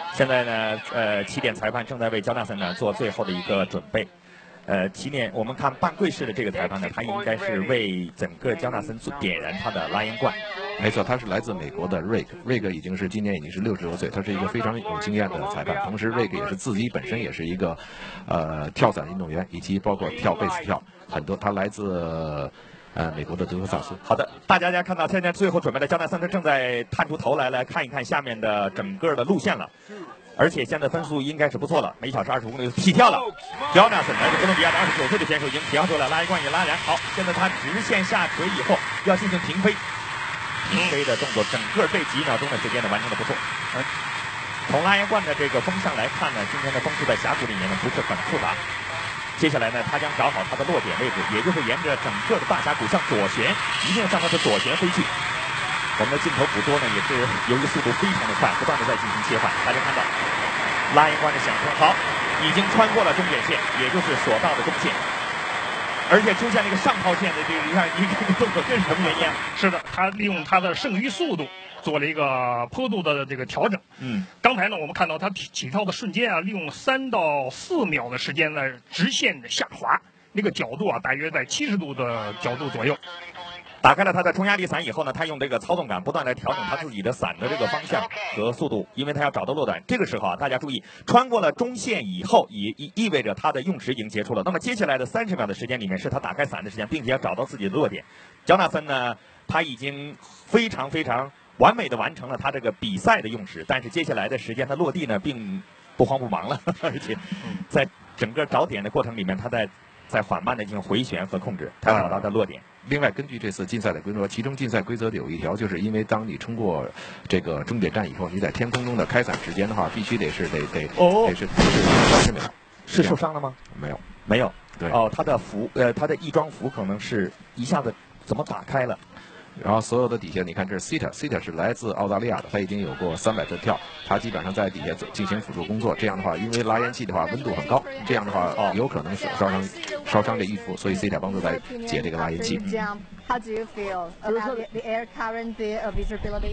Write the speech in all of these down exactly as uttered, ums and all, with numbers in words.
现在呢，呃，起点裁判正在为焦纳森呢做最后的一个准备。呃，起点我们看半跪式的这个裁判呢，他应该是为整个焦纳森做点燃他的拉烟罐。 没错，他是来自美国的瑞克，瑞克已经是今年已经是六十多岁，他是一个非常有经验的裁判。同时，瑞克也是自己本身也是一个呃跳伞运动员，以及包括跳贝斯跳很多。他来自呃美国的德克萨斯。 好的，大家家看到现在最后准备的焦纳森，他正在探出头来来看一看下面的整个的路线了。而且现在分速应该是不错了，每小时二十五公里起跳了。Jhonathan来自哥伦比亚的二十九岁的选手已经起跳出来，拉一罐也拉燃。好，现在他直线下垂以后要进行平飞，平飞的动作，整个这几秒钟的时间呢完成的不错。嗯，从拉烟罐的这个风向来看呢，今天的风速在峡谷里面呢不是很复杂。接下来呢，他将找好他的落点位置，也就是沿着整个的大峡谷向左旋，一定向他的左旋飞去。我们的镜头捕捉呢，也是由于速度非常的快，不断的在进行切换。大家看到拉烟罐的响声，好，已经穿过了终点线，也就是索道的中线，而且出现了一个上抛线的这个，你看你这个动作，这是什么原因啊？ 是的，他利用他的剩余速度做了一个坡度的这个调整。 嗯， 刚才呢，我们看到他起跳的瞬间啊，利用三到四秒的时间呢，直线下滑，那个角度啊，大约在七十度的角度左右。 打开了他的冲压力伞以后呢，他用这个操纵杆不断来调整他自己的伞的这个方向和速度，因为他要找到落点。这个时候啊，大家注意，穿过了中线以后，也意意味着他的用时已经结束了。那么接下来的三十秒的时间里面，是他打开伞的时间，并且要找到自己的落点。焦纳森呢，他已经非常非常完美的完成了他这个比赛的用时，但是接下来的时间他落地呢，并不慌不忙了，而且在整个找点的过程里面，他在在缓慢的进行回旋和控制，他找到的落点。 另外，根据这次竞赛的规则，其中竞赛规则有一条，就是因为当你冲过这个终点站以后，你在天空中的开伞时间的话，必须得是得得哦得是三十秒。 是受伤了吗？ 没有， 没有。 对。 哦，他的服呃，他的翼装服可能是一下子怎么打开了？ 然后所有的底下，你看这是 Sita，Sita 是来自澳大利亚的，他已经有过三百分跳，他基本上在底下进行辅助工作。这样的话，因为拉烟器的话温度很高，这样的话哦有可能是烧伤烧伤这衣服，所以 Sita 帮助来解这个拉烟器。 How do you feel about the air current, the visibility?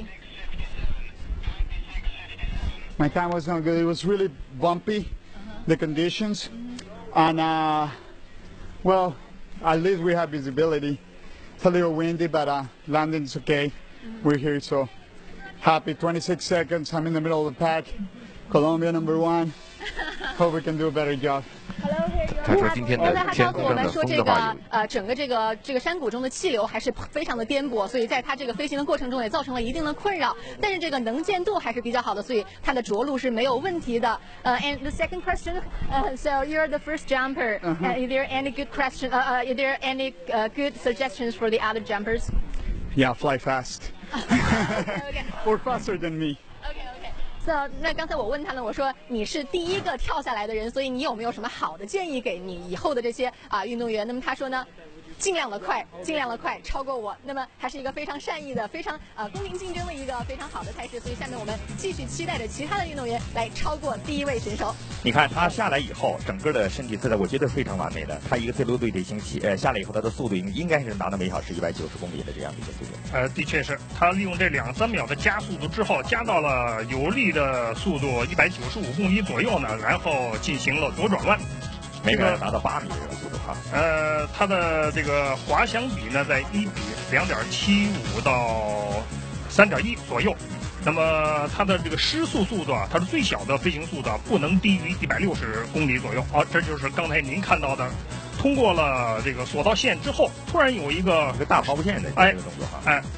My time was not good. It was really bumpy, the conditions, and uh, well, at least we have visibility. It's a little windy, but uh, landing's okay. We're here, so happy. twenty-six seconds. I'm in the middle of the pack. Colombia number one. Hope we can do a better job. 他说今天的天空中的风的话， 呃，整个这个这个山谷中的气流还是非常的颠簸，所以在它这个飞行的过程中也造成了一定的困扰。但是这个能见度还是比较好的，所以它的着陆是没有问题的。呃 ，and the second question, uh, so you're the first jumper. Uh, is there any good question? Uh, uh, is there any uh, good suggestions for the other jumpers? Yeah, fly fast. Okay. Or faster than me. So, 那刚才我问他呢，我说你是第一个跳下来的人，所以你有没有什么好的建议给你以后的这些啊运动员？那么他说呢，尽量的快，尽量的快，超过我。那么还是一个非常善意的、非常啊公平竞争的一个非常好的赛事。所以下面我们继续期待着其他的运动员来超过第一位选手。 你看他下来以后，整个的身体姿态，我觉得非常完美的。他一个最落地的星期，呃，下来以后他的速度应应该是达到每小时一百九十公里的这样的一个速度。 呃，的确是他利用这两三秒的加速度之后，加到了有利的速度一百九十五公里左右呢，然后进行了左转弯。 每秒达到八米的这个速度哈。 呃，它的这个滑翔比呢，在一比两点七五到三点一左右。那么它的这个失速速度啊，它的最小的飞行速度啊，不能低于一百六十公里左右。啊，这就是刚才您看到的，通过了这个索道线之后，突然有一个一个大抛物线的哎动作哈。 哎，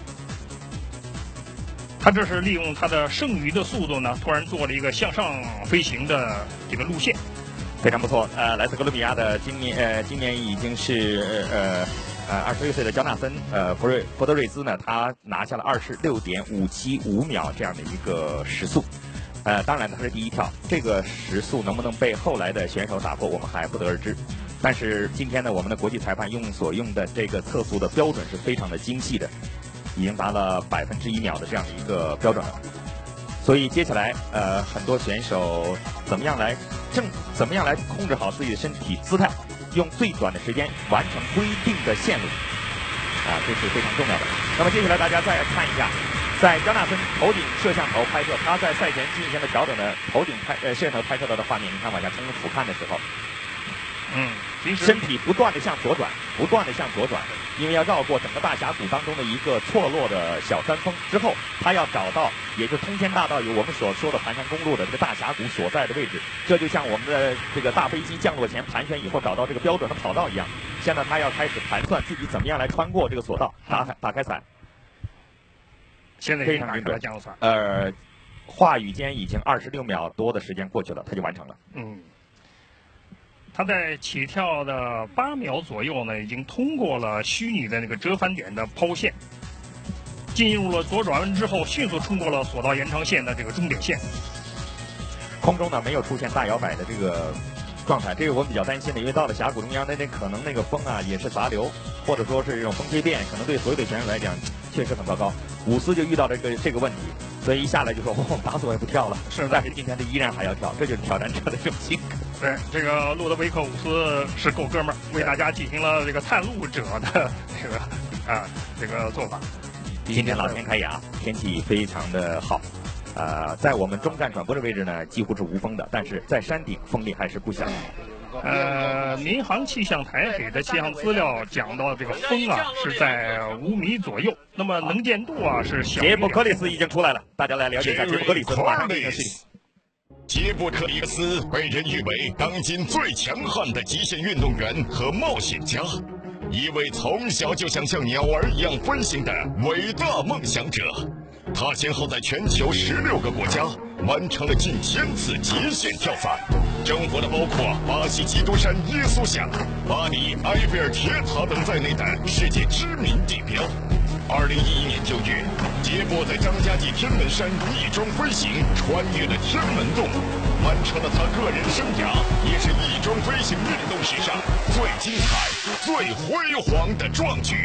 它这是利用它的剩余的速度呢，突然做了一个向上飞行的这个路线。 非常不错，呃，来自哥伦比亚的今年呃今年已经是呃呃二十六岁的焦纳森，呃弗瑞弗德瑞兹呢，他拿下了二十六点五七五秒这样的一个时速，呃，当然他是第一跳，这个时速能不能被后来的选手打破，我们还不得而知。但是今天呢，我们的国际裁判用所用的这个测速的标准是非常的精细的，已经达了百分之一秒的这样的一个标准了。所以接下来，呃，很多选手怎么样来正怎么样来控制好自己的身体姿态，用最短的时间完成规定的线路，啊，这是非常重要的。那么接下来大家再看一下在焦纳森头顶摄像头拍摄，他在赛前进行了调整的头顶拍呃摄像头拍摄到的画面，你看往下冲俯瞰的时候， 嗯，其实身体不断的向左转，不断的向左转，因为要绕过整个大峡谷当中的一个错落的小山峰之后，他要找到也就是通天大道有我们所说的盘山公路的这个大峡谷所在的位置，这就像我们的这个大飞机降落前盘旋以后找到这个标准的跑道一样。现在他要开始盘算自己怎么样来穿过这个索道，打打开伞。 现在非常精准， 降落伞。 呃，话语间已经二十六秒多的时间过去了，他就完成了。 嗯，他在起跳的八秒左右呢，已经通过了虚拟的那个折返点的抛物线，进入了左转弯之后，迅速冲过了索道延长线的这个终点线。 空中呢没有出现大摇摆的这个状态，这个我们比较担心的，因为到了峡谷中央，那那可能那个风啊也是杂流，或者说是这种风吹变，可能对所有的选手来讲确实很糟糕。伍斯就遇到这个这个问题，所以一下来就说我们打索也不跳了。是，但是今天他依然还要跳，这就是挑战者的这种性格。 对，这个路德维克伍斯是够哥们儿，为大家进行了这个探路者的这个啊这个做法。 今天老天开眼，天气非常的好。呃，在我们中站转播的位置呢，几乎是无风的，但是在山顶风力还是不小。 呃，民航气象台给的气象资料讲到，这个风啊是在五米左右，那么能见度啊是小。 杰布克里斯已经出来了，大家来了解一下杰布克里斯马上这个事情。 杰布克里斯被人誉为当今最强悍的极限运动员和冒险家，一位从小就想像鸟儿一样飞行的伟大梦想者。他先后在全球十六个国家完成了近千次极限跳伞，征服了包括巴西基督山耶稣像、巴黎埃菲尔铁塔等在内的世界知名地标。二零一一年九月，杰波在张家界天门山翼装飞行，穿越了天门洞，完成了他个人生涯也是翼装飞行运动史上最精彩、最辉煌的壮举。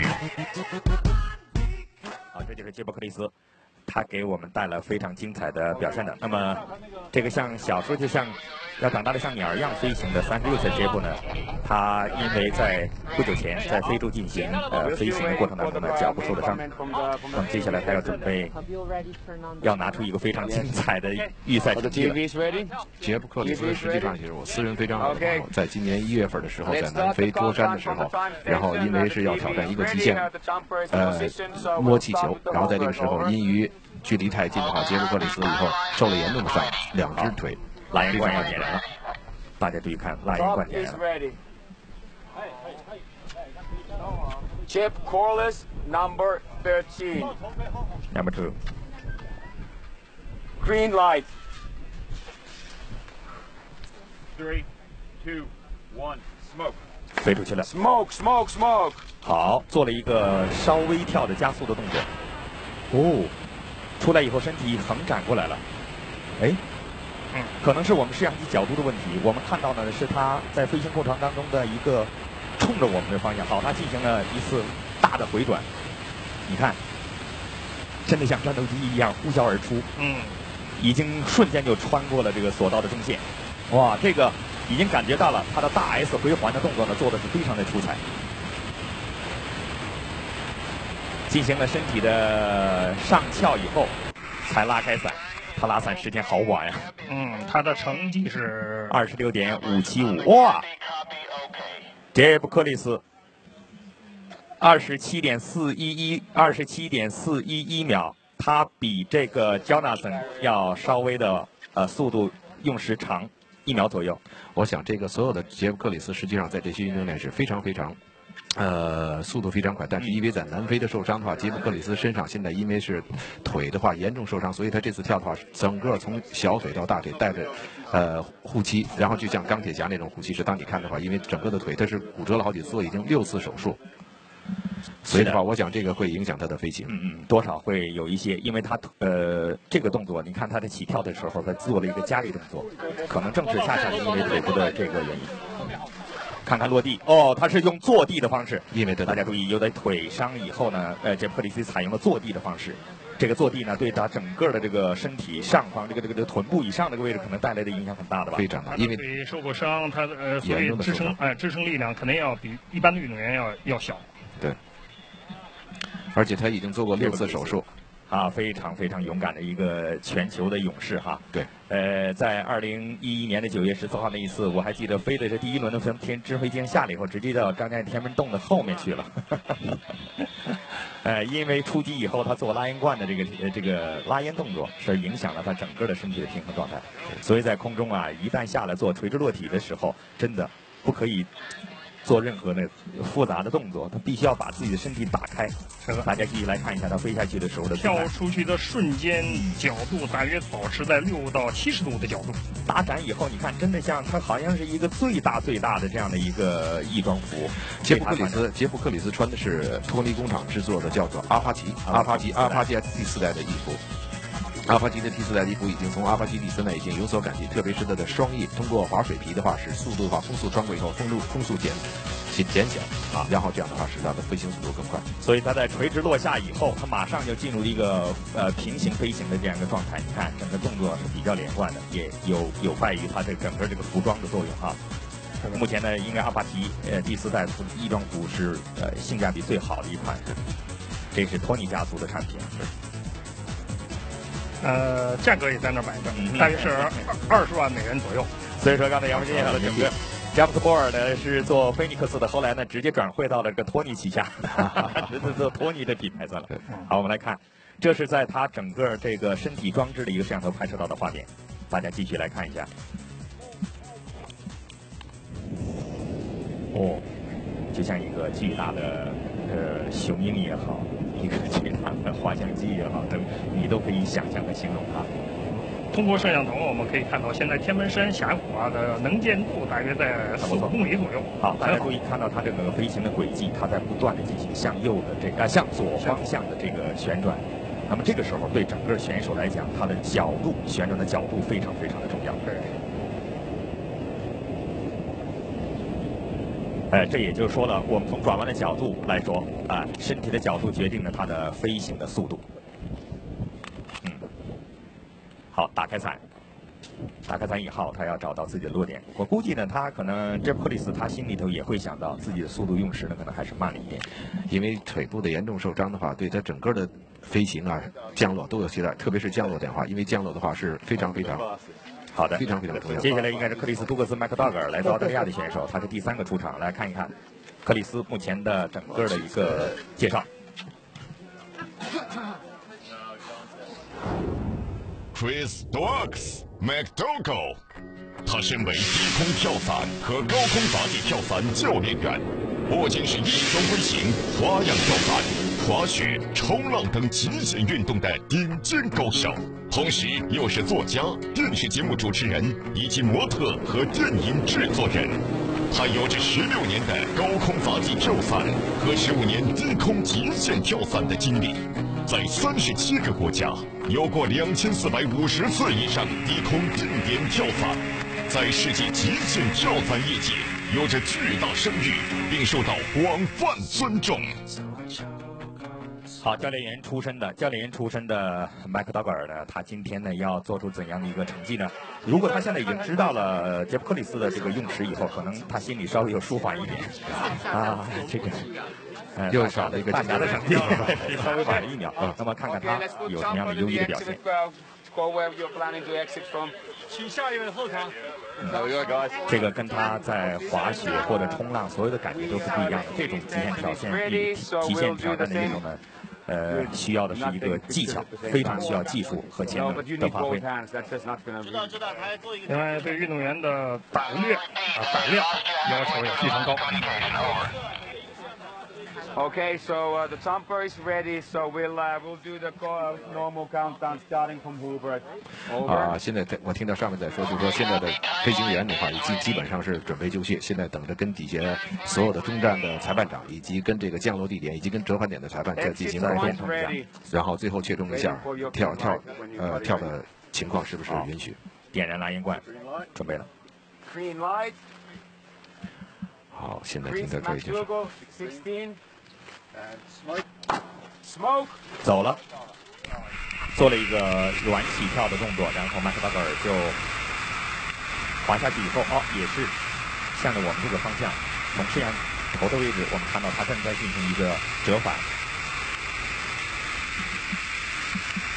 好，这就是杰波克里斯。他给我们带来非常精彩的表现的。那么，这个像小时候就像要长大的像鸟儿一样飞行的三十六岁杰布呢，他因为在不久前在非洲进行呃飞行的过程当中呢，脚部受了伤。那么接下来他要准备要拿出一个非常精彩的预赛成绩了。 杰布克里斯实际上也是我私人非常好的朋友，在今年一月份的时候，在南非捉山的时候，然后因为是要挑战一个极限，呃，摸气球，然后在这个时候因于距离太近的话，杰布克里斯以后受了严重的伤，两只腿。 拉烟罐要点燃了，大家注意看，拉烟罐点燃了。 Chip Corliss number thirteen. Number two. Green light. Three, two, one. Smoke. 飞出去了。 Smoke, smoke, smoke. 好，做了一个稍微跳的加速的动作。哦。出来以后，身体横展过来了，哎，嗯，可能是我们摄像机角度的问题。我们看到呢是他在飞行过程当中的一个冲着我们的方向，好，他进行了一次大的回转，你看，真的像战斗机一样呼啸而出，嗯，已经瞬间就穿过了这个索道的中线，哇，这个已经感觉到了他的大 S 回环的动作呢，做的是非常的出彩。进行了身体的上翘以后，才拉开伞。他拉伞时间好晚呀。 嗯，他的成绩是二十六点五七五。哇，杰布克里斯二十七点四一一，二十七点四一一秒，他比这个 Jhonathan 要稍微的呃速度用时长一秒左右。 我想这个所有的杰布克里斯实际上在这些运动员是非常非常。呃，速度非常快，但是因为在南非的受伤的话，杰布克里斯身上现在因为是腿的话严重受伤，所以他这次跳的话，整个从小腿到大腿带着呃护膝，然后就像钢铁侠那种护膝是，当你看的话，因为整个的腿他是骨折了好几次，已经六次手术，所以的话，我想这个会影响他的飞行， 嗯嗯，多少会有一些，因为他呃这个动作，你看他在起跳的时候，他做了一个加力动作，可能正是恰恰因为腿部的这个原因。看看落地哦，他是用坐地的方式， 因为大家注意，有的腿伤以后呢，呃，杰布克里斯采用了坐地的方式。这个坐地呢，对他整个的这个身体上方这个这个这个臀部以上这个位置，可能带来的影响很大的吧？ 非常大，因为腿受过伤，他的呃所以支撑哎、呃、支撑力量肯定要比一般的运动员要要小。 对，而且他已经做过六次手术。 啊，非常非常勇敢的一个全球的勇士哈。 对。 呃，在二零一一年的九月十四号那一次，我还记得飞的这第一轮的飞天直飞机下来以后，直接到张家界天安门洞的后面去了。呃，因为出击以后他做拉烟罐的这个呃这个拉烟动作，是影响了他整个的身体的平衡状态。所以在空中啊，一旦下来做垂直落体的时候，真的不可以做任何的复杂的动作，他必须要把自己的身体打开。大家继续来看一下他飞下去的时候的跳出去的瞬间角度大约保持在六到七十度的角度。 打展以后，你看真的像他好像是一个最大最大的这样的一个翼装服。 杰夫克里斯，杰夫克里斯穿的是托尼工厂制作的，叫做阿帕奇，阿帕奇，阿帕奇第四代的衣服。阿帕奇的第四代衣服已经从阿帕奇第三代已经有所改进，特别是它的双翼通过滑水皮的话，使速度的话风速穿过以后风速风速减减减小啊，然后这样的话使它的飞行速度更快。 所以它在垂直落下以后，它马上就进入一个呃平行飞行的这样一个状态。你看整个动作是比较连贯的，也有有拜于它这整个这个服装的作用哈。目前呢，应该阿帕奇呃第四代翼装服是呃性价比最好的一款，这是托尼家族的产品。 呃，价格也在那儿摆着，嗯、大约是二十万美元左右。 所以说，刚才杨文介绍的整个詹姆斯·波尔呢是做菲尼克斯的，后来呢直接转会到了这个托尼旗下，直接做托尼的品牌算了。好，我们来看，这是在他整个这个身体装置的一个摄像头拍摄到的画面，大家继续来看一下。哦，就像一个巨大的呃雄鹰也好，一个巨大的滑翔机也好，等你都可以想象和形容它。 通过摄像头，我们可以看到现在天门山峡谷啊的能见度大约在四五公里左右。 好，大家注意看到它这个飞行的轨迹，它在不断的进行向右的这个、啊、向左方向的这个旋转。那么这个时候对整个选手来讲，它的角度旋转的角度非常非常的重要。对。呃，这也就是说了，我们从转弯的角度来说，啊、呃，身体的角度决定了它的飞行的速度。嗯，好，打开伞，打开伞以后，他要找到自己的落点。我估计呢，他可能这克里斯他心里头也会想到自己的速度用时呢，可能还是慢了一点， 因为腿部的严重受伤的话，对他整个的飞行啊、降落都有期待，特别是降落点的话，因为降落的话是非常非常。 好的， 非常非常重要。 接下来应该是克里斯·杜克斯·麦克道格尔，来自澳大利亚的选手，他是第三个出场。来看一看克里斯目前的整个的一个介绍。 Chris Dogs McDougall， 他身为低空跳伞和高空杂技跳伞教练员，不仅是翼装飞行、花样跳伞、滑雪、冲浪等极限运动的顶尖高手，同时又是作家、电视节目主持人以及模特和电影制作人。他有着十六年的高空杂技跳伞和十五年低空极限跳伞的经历，在三十七个国家有过两千四百五十次以上低空定点跳伞，在世界极限跳伞业界有着巨大声誉，并受到广泛尊重。 好，教练员出身的教练员出身的麦克道格尔呢，他今天呢要做出怎样的一个成绩呢？如果他现在已经知道了杰夫克里斯的这个用时以后，可能他心里稍微有舒缓一点啊，这个呃又少了一个大侠的成绩，稍微晚了一秒。嗯，那么看看他有什么样的优异的表现。 请下一位后场。 这个跟他在滑雪或者冲浪所有的感觉都是不一样的。这种极限挑战、极限挑战的这种呢，呃，需要的是一个技巧，非常需要技术和潜能的发挥。 另外，对运动员的胆略啊胆量要求也非常高。 Okay, so uh, the jumper is ready. So we'll uh, we'll do the uh, normal countdown starting from Hubert. Over. 啊，现在我听到上面在说，就是说现在的飞行员的话，已经基本上是准备就绪，现在等着跟底下所有的中站的裁判长，以及跟这个降落地点，以及跟折返点的裁判再进行沟通一下，然后最后确定一下跳跳呃跳的情况是不是允许。 点燃拉烟罐，准备了。 Green light. 好，现在听到这已经是。 Smoke， 走了，做了一个软起跳的动作，然后麦克道格尔就滑下去以后，哦，也是向着我们这个方向，从摄像头的位置，我们看到他正在进行一个折返。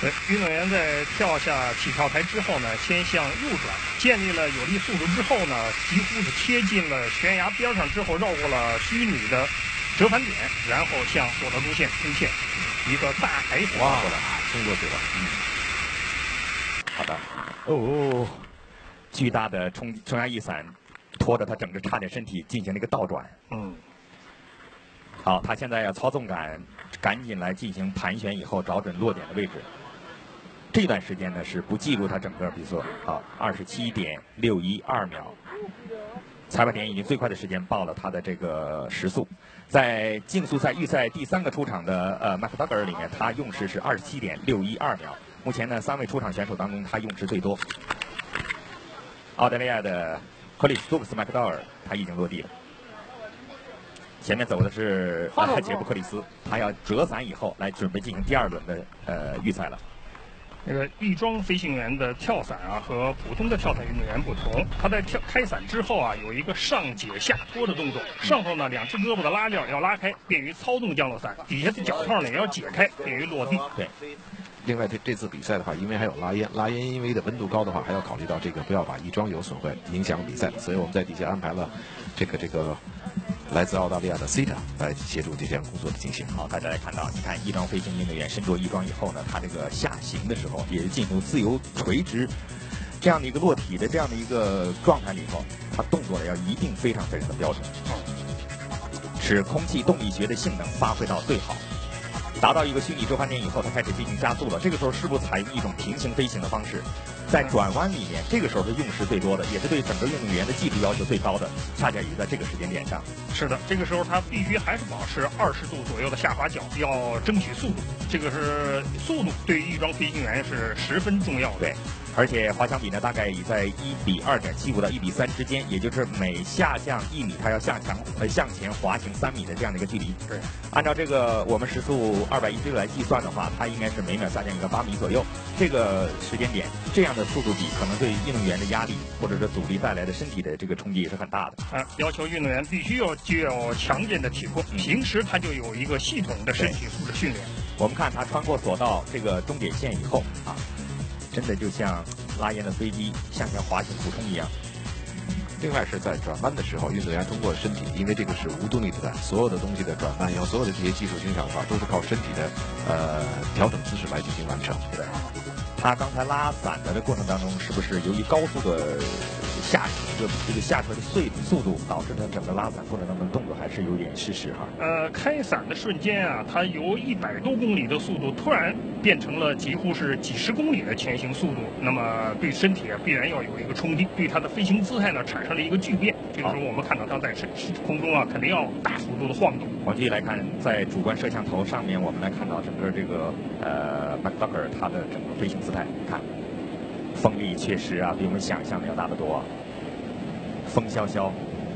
对，运动员在跳下起跳台之后呢，先向右转，建立了有力速度之后呢，几乎是贴近了悬崖边上之后，绕过了虚拟的折返点，然后向索道中线推线，一个大海滑过来，冲过去了。嗯， 好的。哦，巨大的冲冲压翼伞拖着他整个差点身体进行了一个倒转。 嗯。 好，他现在要操纵杆赶紧来进行盘旋，以后找准落点的位置。这段时间呢是不计入他整个比速。好，二十七点六一二秒。裁判点已经最快的时间报了他的这个时速，在竞速赛预赛第三个出场的呃麦克达格尔里面，他用时是二十七点六一二秒。目前呢，三位出场选手当中，他用时最多。澳大利亚的克里斯托弗斯麦克道尔他已经落地了，前面走的是呃杰布克里斯，他要折伞以后来准备进行第二轮的呃预赛了。 那个翼装飞行员的跳伞啊，和普通的跳伞运动员不同，他在跳开伞之后啊，有一个上解下拖的动作。上头呢，两只胳膊的拉链要拉开，便于操纵降落伞；底下的脚套呢也要解开，便于落地。 对。 另外，这这次比赛的话，因为还有拉烟，拉烟因为的温度高的话，还要考虑到这个不要把翼装有损坏，影响比赛。所以我们在底下安排了这个这个来自澳大利亚的 C 塔来协助这项工作的进行。 好，大家来看到，你看翼装飞行运动员身着翼装以后呢，他这个下行的时候也是进入自由垂直这样的一个落体的这样的一个状态里头，他动作呢要一定非常非常的标准，使空气动力学的性能发挥到最好。达到一个虚拟折返点以后，它开始进行加速了。这个时候是不是采用一种平行飞行的方式？在转弯里面，这个时候是用时最多的，也是对整个运动员的技术要求最高的，恰恰也在这个时间点上。 是的，这个时候他必须还是保持二十度左右的下滑角，要争取速度。这个是速度对于翼装飞行员是十分重要的。 对。而且滑翔比呢，大概以在一比二点七五到一比三之间，也就是每下降一米，它要下降呃向前滑行三米的这样的一个距离。 对， 按照这个我们时速二百一十六来计算的话，它应该是每秒下降一个八米左右。这个时间点，这样的速度比可能对运动员的压力或者是阻力带来的身体的这个冲击也是很大的。 啊，要求运动员必须要具有强健的体魄，平时他就有一个系统的身体素质训练。 我们看他穿过索道这个终点线以后啊。真的就像拉烟的飞机向前滑行俯冲一样。 另外是在转弯的时候，运动员通过身体，因为这个是无动力子弹，所有的东西的转弯，以后所有的这些技术经常的话，都是靠身体的呃调整姿势来进行完成。 对，他刚才拉伞的这过程当中，是不是由于高速的下这个这个下车的速速度，导致他整个拉伞过程当中动作还是有点失实哈？ 呃，开伞的瞬间啊，它由一百多公里的速度突然变成了几乎是几十公里的前行速度，那么对身体啊必然要有一个冲击，对它的飞行姿态呢产生了一个巨变。这个时候我们看到它在空中啊肯定要大幅度的晃动。 我们继续来看，在主观摄像头上面，我们来看到整个这个呃麦克道格尔他的整个飞行姿态，看风力确实啊比我们想象的要大得多，风萧萧，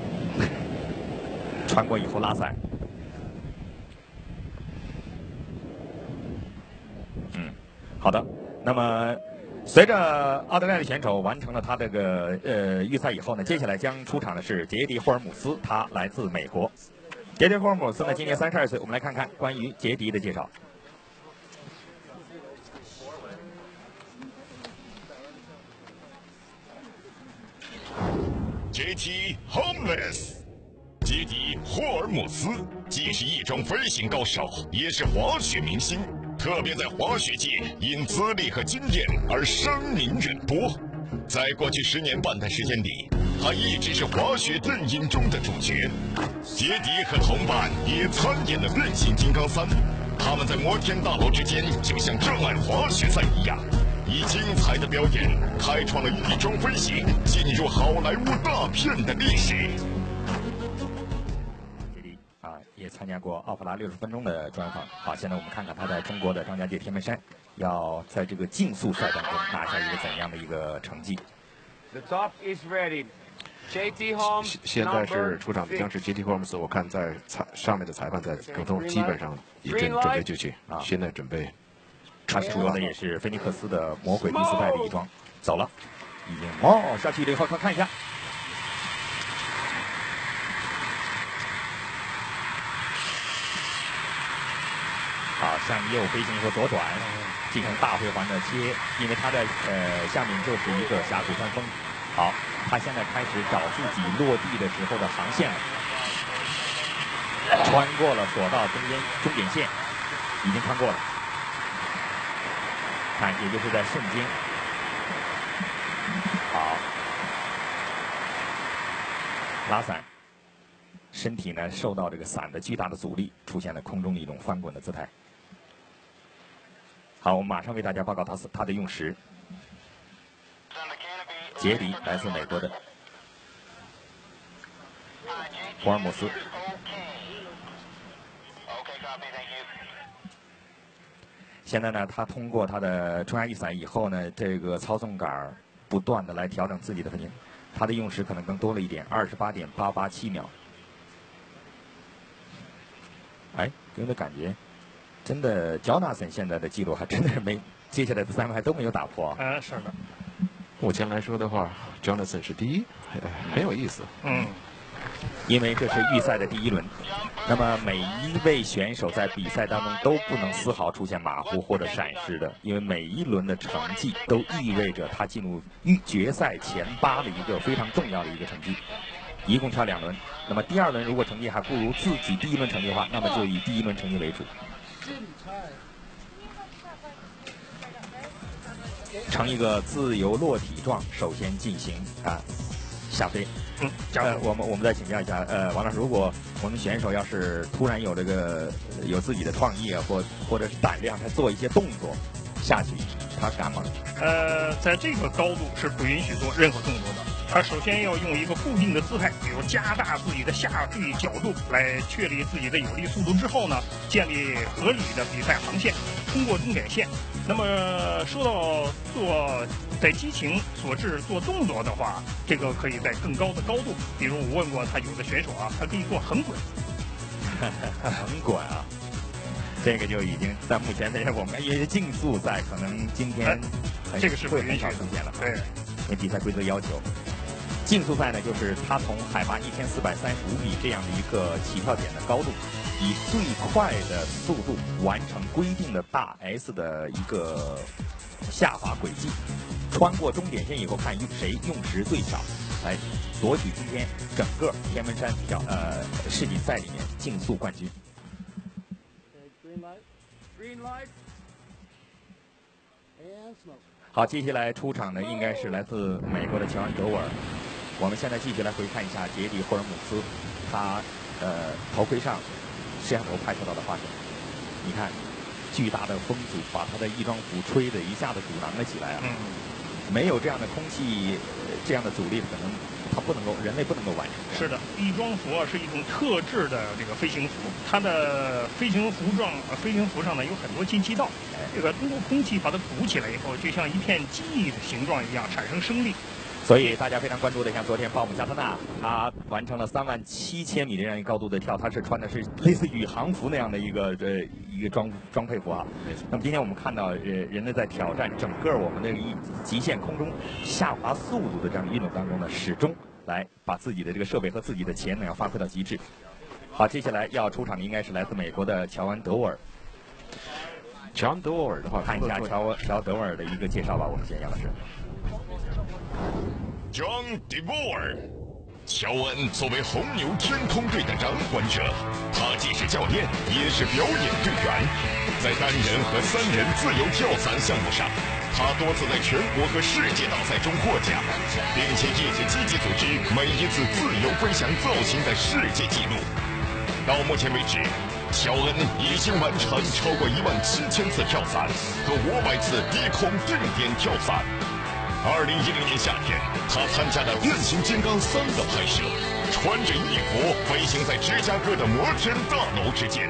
穿过以后拉伞。嗯，好的。那么，随着澳大利亚的选手完成了他这个呃预赛以后呢，接下来将出场的是杰迪·霍尔姆斯，他来自美国。杰迪·霍尔姆斯呢，今年三十二岁。我们来看看关于杰迪的介绍。 杰迪 Homeless， 杰迪·霍尔姆斯既是翼装飞行高手，也是滑雪明星。特别在滑雪界因资历和经验而声名远播。在过去十年半的时间里，他一直是滑雪电影中的主角。杰迪和同伴也参演了《变形金刚三》，他们在摩天大楼之间就像热爱滑雪赛一样，以精彩的表演开创了翼装飞行进入好莱坞大片的历史。 也参加过奥普拉六十分钟的专访。好，现在我们看看他在中国的张家界天门山，要在这个竞速赛当中拿下一个怎样的一个成绩。 The top is ready. J T Holmes. 现在是出场的将是 J T Holmes， 我看在裁上面的裁判在沟通，基本上已经准备就绪啊，现在准备。 他主要的也是菲尼克斯的魔鬼第四代的翼装，走了，已经哦下去了以后，看看一下。好， 向右飞行以后左转，进行大回环的切，因为它的呃下面就是一个峡谷山峰。好，他现在开始找自己落地的时候的航线了，穿过了索道中间终点线，已经穿过了。看，也就是在瞬间。好，拉伞。 身体呢受到这个伞的巨大的阻力，出现了空中的一种翻滚的姿态。好，我们马上为大家报告他他的用时。杰迪来自美国的霍尔姆斯。现在呢，他通过他的中压翼伞以后呢，这个操纵杆不断的来调整自己的分径，他的用时可能更多了一点，二十八点八八七秒。 哎，给我的感觉，真的 ，Jhonathan 现在的记录还真的是没，接下来的三位还都没有打破。 嗯、呃，是的。 目前来说的话 ，Jhonathan 是第一，很有意思。 嗯， 因为这是预赛的第一轮，那么每一位选手在比赛当中都不能丝毫出现马虎或者闪失的，因为每一轮的成绩都意味着他进入预决赛前八的一个非常重要的一个成绩。 一共跳两轮，那么第二轮如果成绩还不如自己第一轮成绩的话，那么就以第一轮成绩为主，呈一个自由落体状，首先进行啊下飞。 嗯， 呃，我们我们再请教一下，呃，王老师，如果我们选手要是突然有这个有自己的创意啊，或或者是胆量，他做一些动作下去，他敢吗？ 呃，在这个高度是不允许做任何动作的。 他首先要用一个固定的姿态，比如加大自己的下坠角度，来确立自己的有利速度之后呢，建立合理的比赛航线，通过终点线。那么说到做在激情所致做动作的话，这个可以在更高的高度，比如我问过他有的选手啊，他可以做横滚。 横滚啊，这个就已经在目前的我们因为竞速赛，可能今天这个是不允许出现了。 对， 因为比赛规则要求。 竞速赛呢，就是它从海拔一千四百三十五米这样的一个起跳点的高度，以最快的速度完成规定的大 S 的一个下滑轨迹，穿过终点线以后，看谁用时最少，来夺取今天整个天门山挑呃世锦赛里面竞速冠军。好，接下来出场的应该是来自美国的乔恩·德沃尔。 我们现在继续来回看一下杰迪·霍尔姆斯，他呃头盔上摄像头拍摄到的画面。你看，巨大的风阻把他的翼装服吹得一下子阻拦了起来啊！ 嗯， 没有这样的空气，这样的阻力，可能他不能够，人类不能够完成。 是的，翼装服啊是一种特制的这个飞行服，它的飞行服装、呃、飞行服上呢有很多进气道，这个通过空气把它鼓起来以后，就像一片记忆的形状一样，产生升力。 所以大家非常关注的，像昨天鲍姆加特纳，他完成了三万七千米的这样一个高度的跳，他是穿的是类似宇航服那样的一个呃一个装装配服啊。那么今天我们看到，呃，人类在挑战整个我们的一极限空中下滑速度的这样的运动当中呢，始终来把自己的这个设备和自己的潜能要发挥到极致。好，接下来要出场的应该是来自美国的乔恩·德沃尔。 乔恩·德沃尔的话， 看一下乔乔德沃尔的一个介绍吧，我们先杨老师。 John DeVore， 乔恩作为红牛天空队的掌管者，他既是教练，也是表演队员。在单人和三人自由跳伞项目上，他多次在全国和世界大赛中获奖，并且一直积极组织每一次自由飞翔造型的世界纪录。到目前为止，乔恩已经完成超过一万七千次跳伞和五百次低空定点跳伞。 二零一零年夏天，他参加了《变形金刚三》的拍摄，穿着衣服飞行在芝加哥的摩天大楼之间。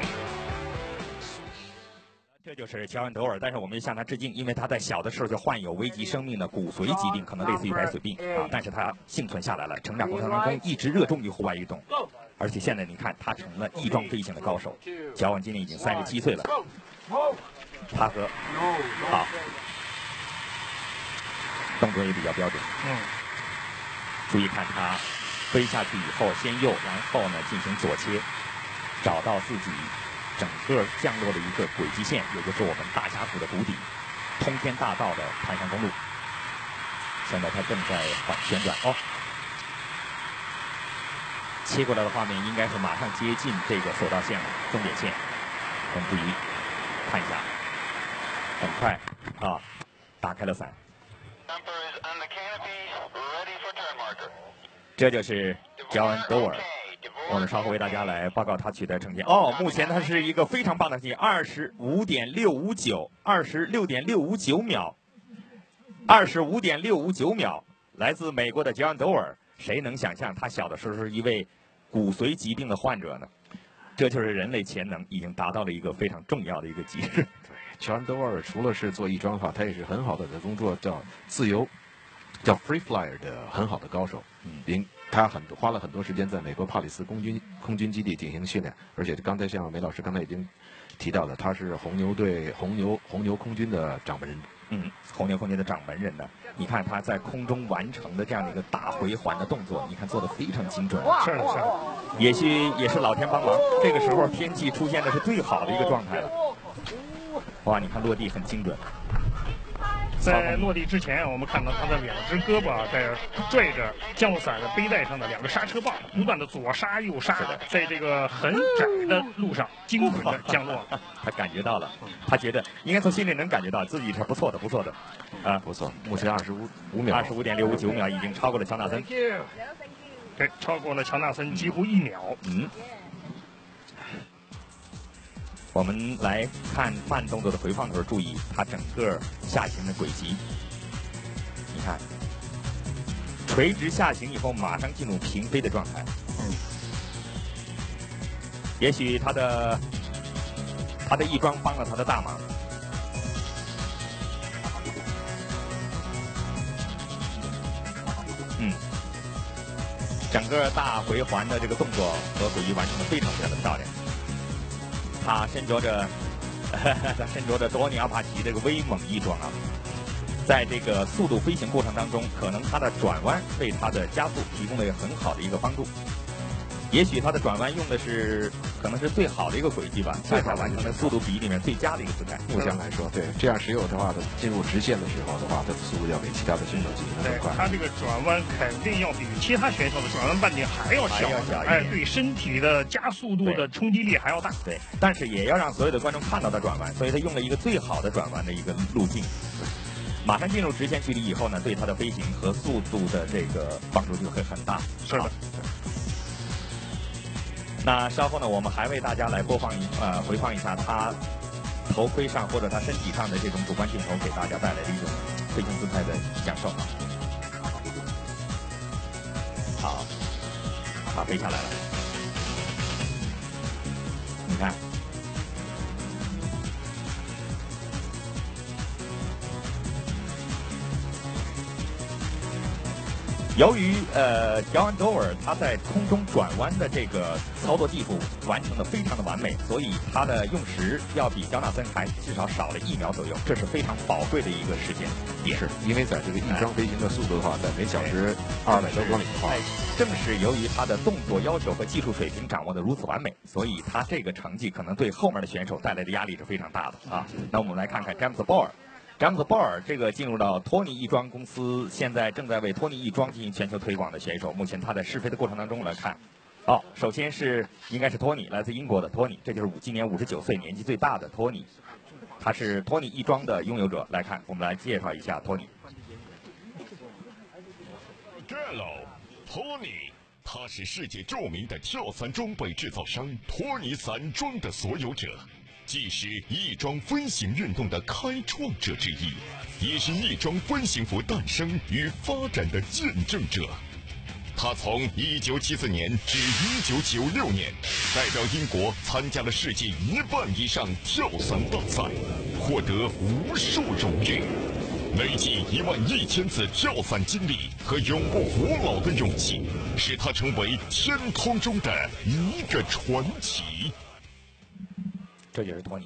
这就是乔恩·德沃尔，但是我们向他致敬，因为他在小的时候就患有危及生命的骨髓疾病，可能类似于白血病啊，但是他幸存下来了。成长过程当中一直热衷于户外运动，而且现在你看他成了翼装飞行的高手。乔恩今年已经三十七岁了，他和好。 动作也比较标准。 嗯， 注意看他飞下去以后，先右，然后呢进行左切，找到自己整个降落了一个轨迹线，也就是我们大峡谷的谷底，通天大道的盘山公路。现在它正在缓旋转哦，切过来的画面应该是马上接近这个索道线了，终点线。很不疑，看一下，很快啊，打开了伞。这就是 Jhonathan。我们稍后为大家来报告他取得成绩。哦，目前他是一个非常棒的成绩，二十五点六五九，二十六点六五九秒，二十五点六五九秒，来自美国的 Jhonathan。谁能想象他小的时候是一位骨髓疾病的患者呢？这就是人类潜能已经达到了一个非常重要的一个极致。 对，乔安德沃尔除了是做翼装的话，他也是很好的在工作叫自由，叫 free flyer 的很好的高手。嗯，他很花了很多时间在美国帕里斯空军空军基地进行训练，而且刚才像梅老师刚才已经提到的，他是红牛队红牛红牛空军的掌门人。 嗯，红牛空军的掌门人呢，你看他在空中完成的这样的一个大回环的动作，你看做的非常精准。 是的，是的。 也许也是老天帮忙，这个时候天气出现的是最好的一个状态了。哇，你看落地很精准。 在落地之前，我们看到他的两只胳膊在拽着降落伞的背带上的两个刹车棒，不断的左刹右刹，在这个很窄的路上精准的降落。 他感觉到了，他觉得应该从心里能感觉到自己是不错的，不错的，啊， 不错。目前二十五五秒， 二十五点六五九秒已经超过了乔纳森。 对，超过了乔纳森几乎一秒。 嗯。我们来看慢动作的回放的时候，注意它整个下行的轨迹。你看，垂直下行以后，马上进入平飞的状态。嗯。也许他的他的翼装帮了他的大忙。嗯。整个大回环的这个动作和轨迹完成的非常非常的漂亮。他身着着，他身着着多尼阿帕奇这个威猛翼装啊，在这个速度飞行过程当中，可能他的转弯为他的加速提供了一个很好的一个帮助。也许他的转弯用的是可能是最好的一个轨迹吧，最好完成的速度比里面最佳的一个姿态。 目前来说，对，这样持有的话，进入直线的时候的话，它的速度要比其他的选手进行的更快。 他这个转弯肯定要比其他选手的转弯半径还要小，哎，对身体的加速度的冲击力还要大。 对，但是也要让所有的观众看到他转弯，所以他用了一个最好的转弯的一个路径。马上进入直线距离以后呢，对他的飞行和速度的这个帮助就会很大。 是的。 那稍后呢，我们还为大家来播放一呃回放一下他头盔上或者他身体上的这种主观镜头给大家带来的一种飞行姿态的享受啊。好，他飞下来了，你看。由于呃乔安多尔他在空中转弯的这个操作技术完成的非常的完美，所以他的用时要比乔纳森还至少少了一秒左右，这是非常宝贵的一个时间点。 是因为在这个翼装飞行的速度的话，在每小时二百多公里的话， 正是由于他的动作要求和技术水平掌握的如此完美，所以他这个成绩可能对后面的选手带来的压力是非常大的啊。那我们来看看詹姆斯·鲍尔。詹姆斯·鲍尔这个进入到托尼翼装公司，现在正在为托尼翼装进行全球推广的选手。目前他在试飞的过程当中来看，哦，首先是应该是托尼，来自英国的托尼，这就是今年五十九岁，年纪最大的托尼，他是托尼翼装的拥有者。来看，我们来介绍一下托尼。 Hello， 托尼，他是世界著名的跳伞装备制造商托尼伞装的所有者。既是翼装飞行运动的开创者之一，也是翼装飞行服诞生与发展的见证者。他从一九七四年至一九九六年，代表英国参加了世界一半以上跳伞大赛，获得无数荣誉。累计一万一千次跳伞经历和永不服老的勇气，使他成为天空中的一个传奇。 这就是托尼，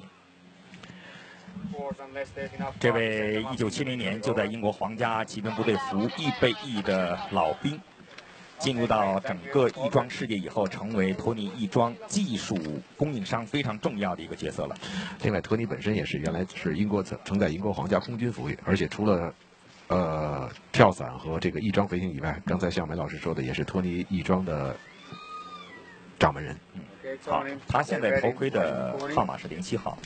这位一九七零年就在英国皇家骑兵部队服役备役的老兵， 进入到整个翼装世界以后，成为托尼翼装技术供应商非常重要的一个角色了。 另外，托尼本身也是原来是英国曾曾在英国皇家空军服役，而且除了呃跳伞和这个翼装飞行以外，刚才像梅老师说的，也是托尼翼装的掌门人。 嗯，好，他现在头盔的号码是零七号。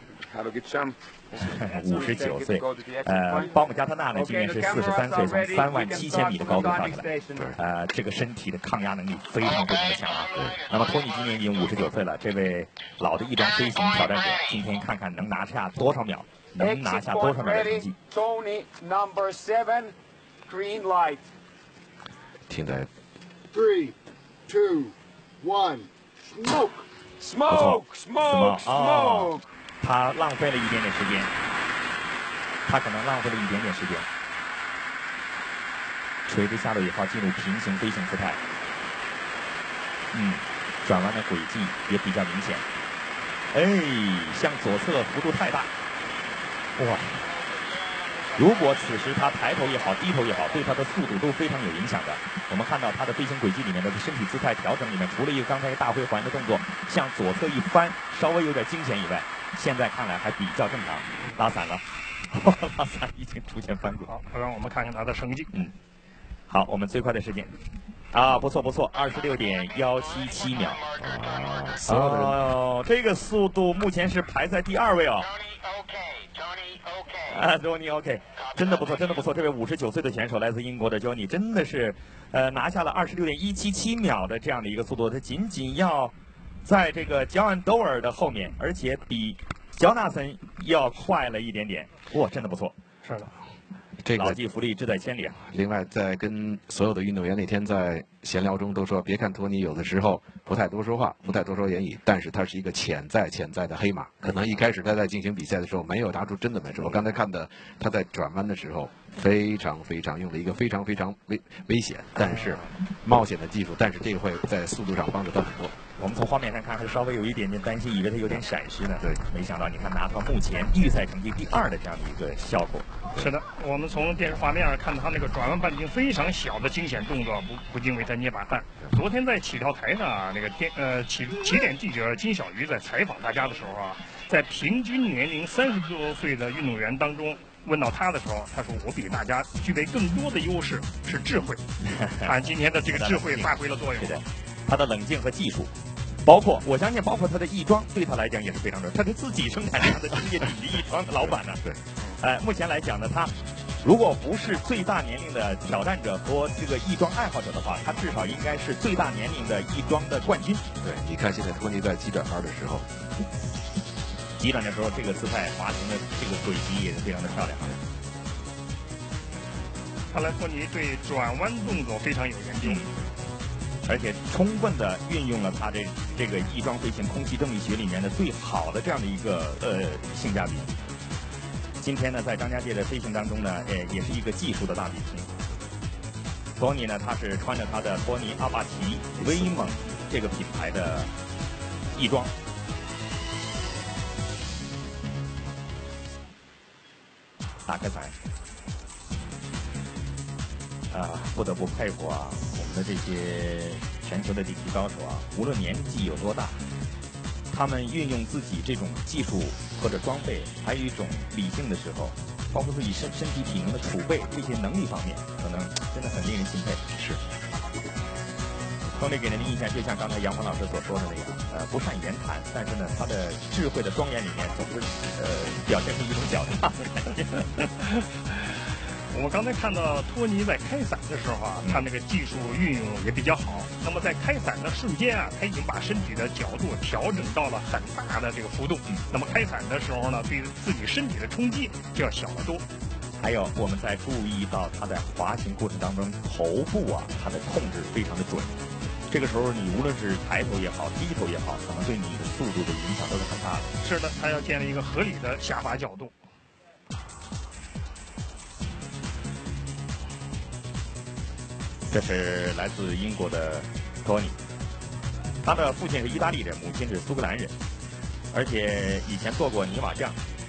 五十九岁，呃，鲍姆加特纳呢，今年是四十三岁，从三万七千米的高度跳下来，呃，这个身体的抗压能力非常非常的强啊。那么托尼今年已经五十九岁了，这位老的翼装飞行挑战者，今天看看能拿下多少秒，能拿下多少秒的成绩。 停在 three, two, one, smoke, smoke, smoke, smoke。他浪费了一点点时间，他可能浪费了一点点时间。垂直下落以后进入平行飞行姿态，嗯，转弯的轨迹也比较明显。哎，向左侧幅度太大，哇！如果此时他抬头也好，低头也好，对他的速度都非常有影响的。我们看到他的飞行轨迹里面的身体姿态调整里面，除了一个刚才大回环的动作向左侧一翻，稍微有点惊险以外，现在看来还比较正常。拉伞了，拉伞已经出现翻滚。 好，让我们看看他的成绩。 嗯，好，我们最快的时间。啊，不错不错，二十六点幺七七秒。 啊，所有的人哦，这个速度目前是排在第二位哦。啊 ，Johnny OK， 真的不错，真的不错。这位五十九岁的选手来自英国的 Johnny， 真的是，呃，拿下了二十六点一七七秒的这样的一个速度，他仅仅要在这个焦安多尔的后面，而且比焦纳森要快了一点点。哇，真的不错。 是的。 这个老骥伏枥，志在千里啊！ 另外，在跟所有的运动员那天在闲聊中都说，别看托尼有的时候不太多说话，不太多说言语，但是他是一个潜在潜在的黑马。可能一开始他在进行比赛的时候没有拿出真的本事。我刚才看的他在转弯的时候非常非常用了一个非常非常危危险，但是冒险的技术，但是这个会在速度上帮助他很多。 我们从画面上看，还稍微有一点点担心，以为他有点闪失呢。对，没想到你看拿到目前预赛成绩第二的这样的一个效果。 是的，我们从电视画面上看到他那个转弯半径非常小的惊险动作，不不禁为他捏把汗。昨天在起跳台上，那个电呃起起点记者金小鱼在采访大家的时候啊，在平均年龄三十多岁的运动员当中，问到他的时候，他说我比大家具备更多的优势是智慧。看今天的这个智慧发挥了作用。 对的，他的冷静和技术。包括我相信，包括他的翼装，对他来讲也是非常重要。他是自己生产这样的世界顶级翼装的老板呢。对，呃，目前来讲呢，他如果不是最大年龄的挑战者和这个翼装爱好者的话，他至少应该是最大年龄的翼装的冠军。 对，你看现在托尼在急转弯的时候， 急转的时候，这个姿态滑行的这个轨迹也是非常的漂亮。 看来托尼对转弯动作非常有研究。 而且充分的运用了他这这个翼装飞行空气动力学里面的最好的这样的一个呃性价比。今天呢，在张家界的飞行当中呢，呃，也是一个技术的大比拼。托尼呢，他是穿着他的托尼阿帕奇威猛这个品牌的翼装。打开伞。啊，不得不佩服啊，我们的这些全球的顶级高手啊，无论年纪有多大，他们运用自己这种技术或者装备，还有一种理性的时候，包括自己身身体体能的储备这些能力方面，可能真的很令人钦佩。是，托尼给人的印象就像刚才杨鹏老师所说的那样，呃，不善言谈，但是呢，他的智慧的庄严里面总是呃表现出一种狡诈的感觉。 我们刚才看到托尼在开伞的时候啊，他那个技术运用也比较好。那么在开伞的瞬间啊，他已经把身体的角度调整到了很大的这个幅度。那么开伞的时候呢，对自己身体的冲击就要小得多。 还有我们在注意到他在滑行过程当中头部啊，他的控制非常的准。这个时候你无论是抬头也好，低头也好，可能对你的速度的影响都是很大的。 是的，他要建立一个合理的下滑角度。 这是来自英国的托尼，他的父亲是意大利人，母亲是苏格兰人，而且以前做过泥瓦匠，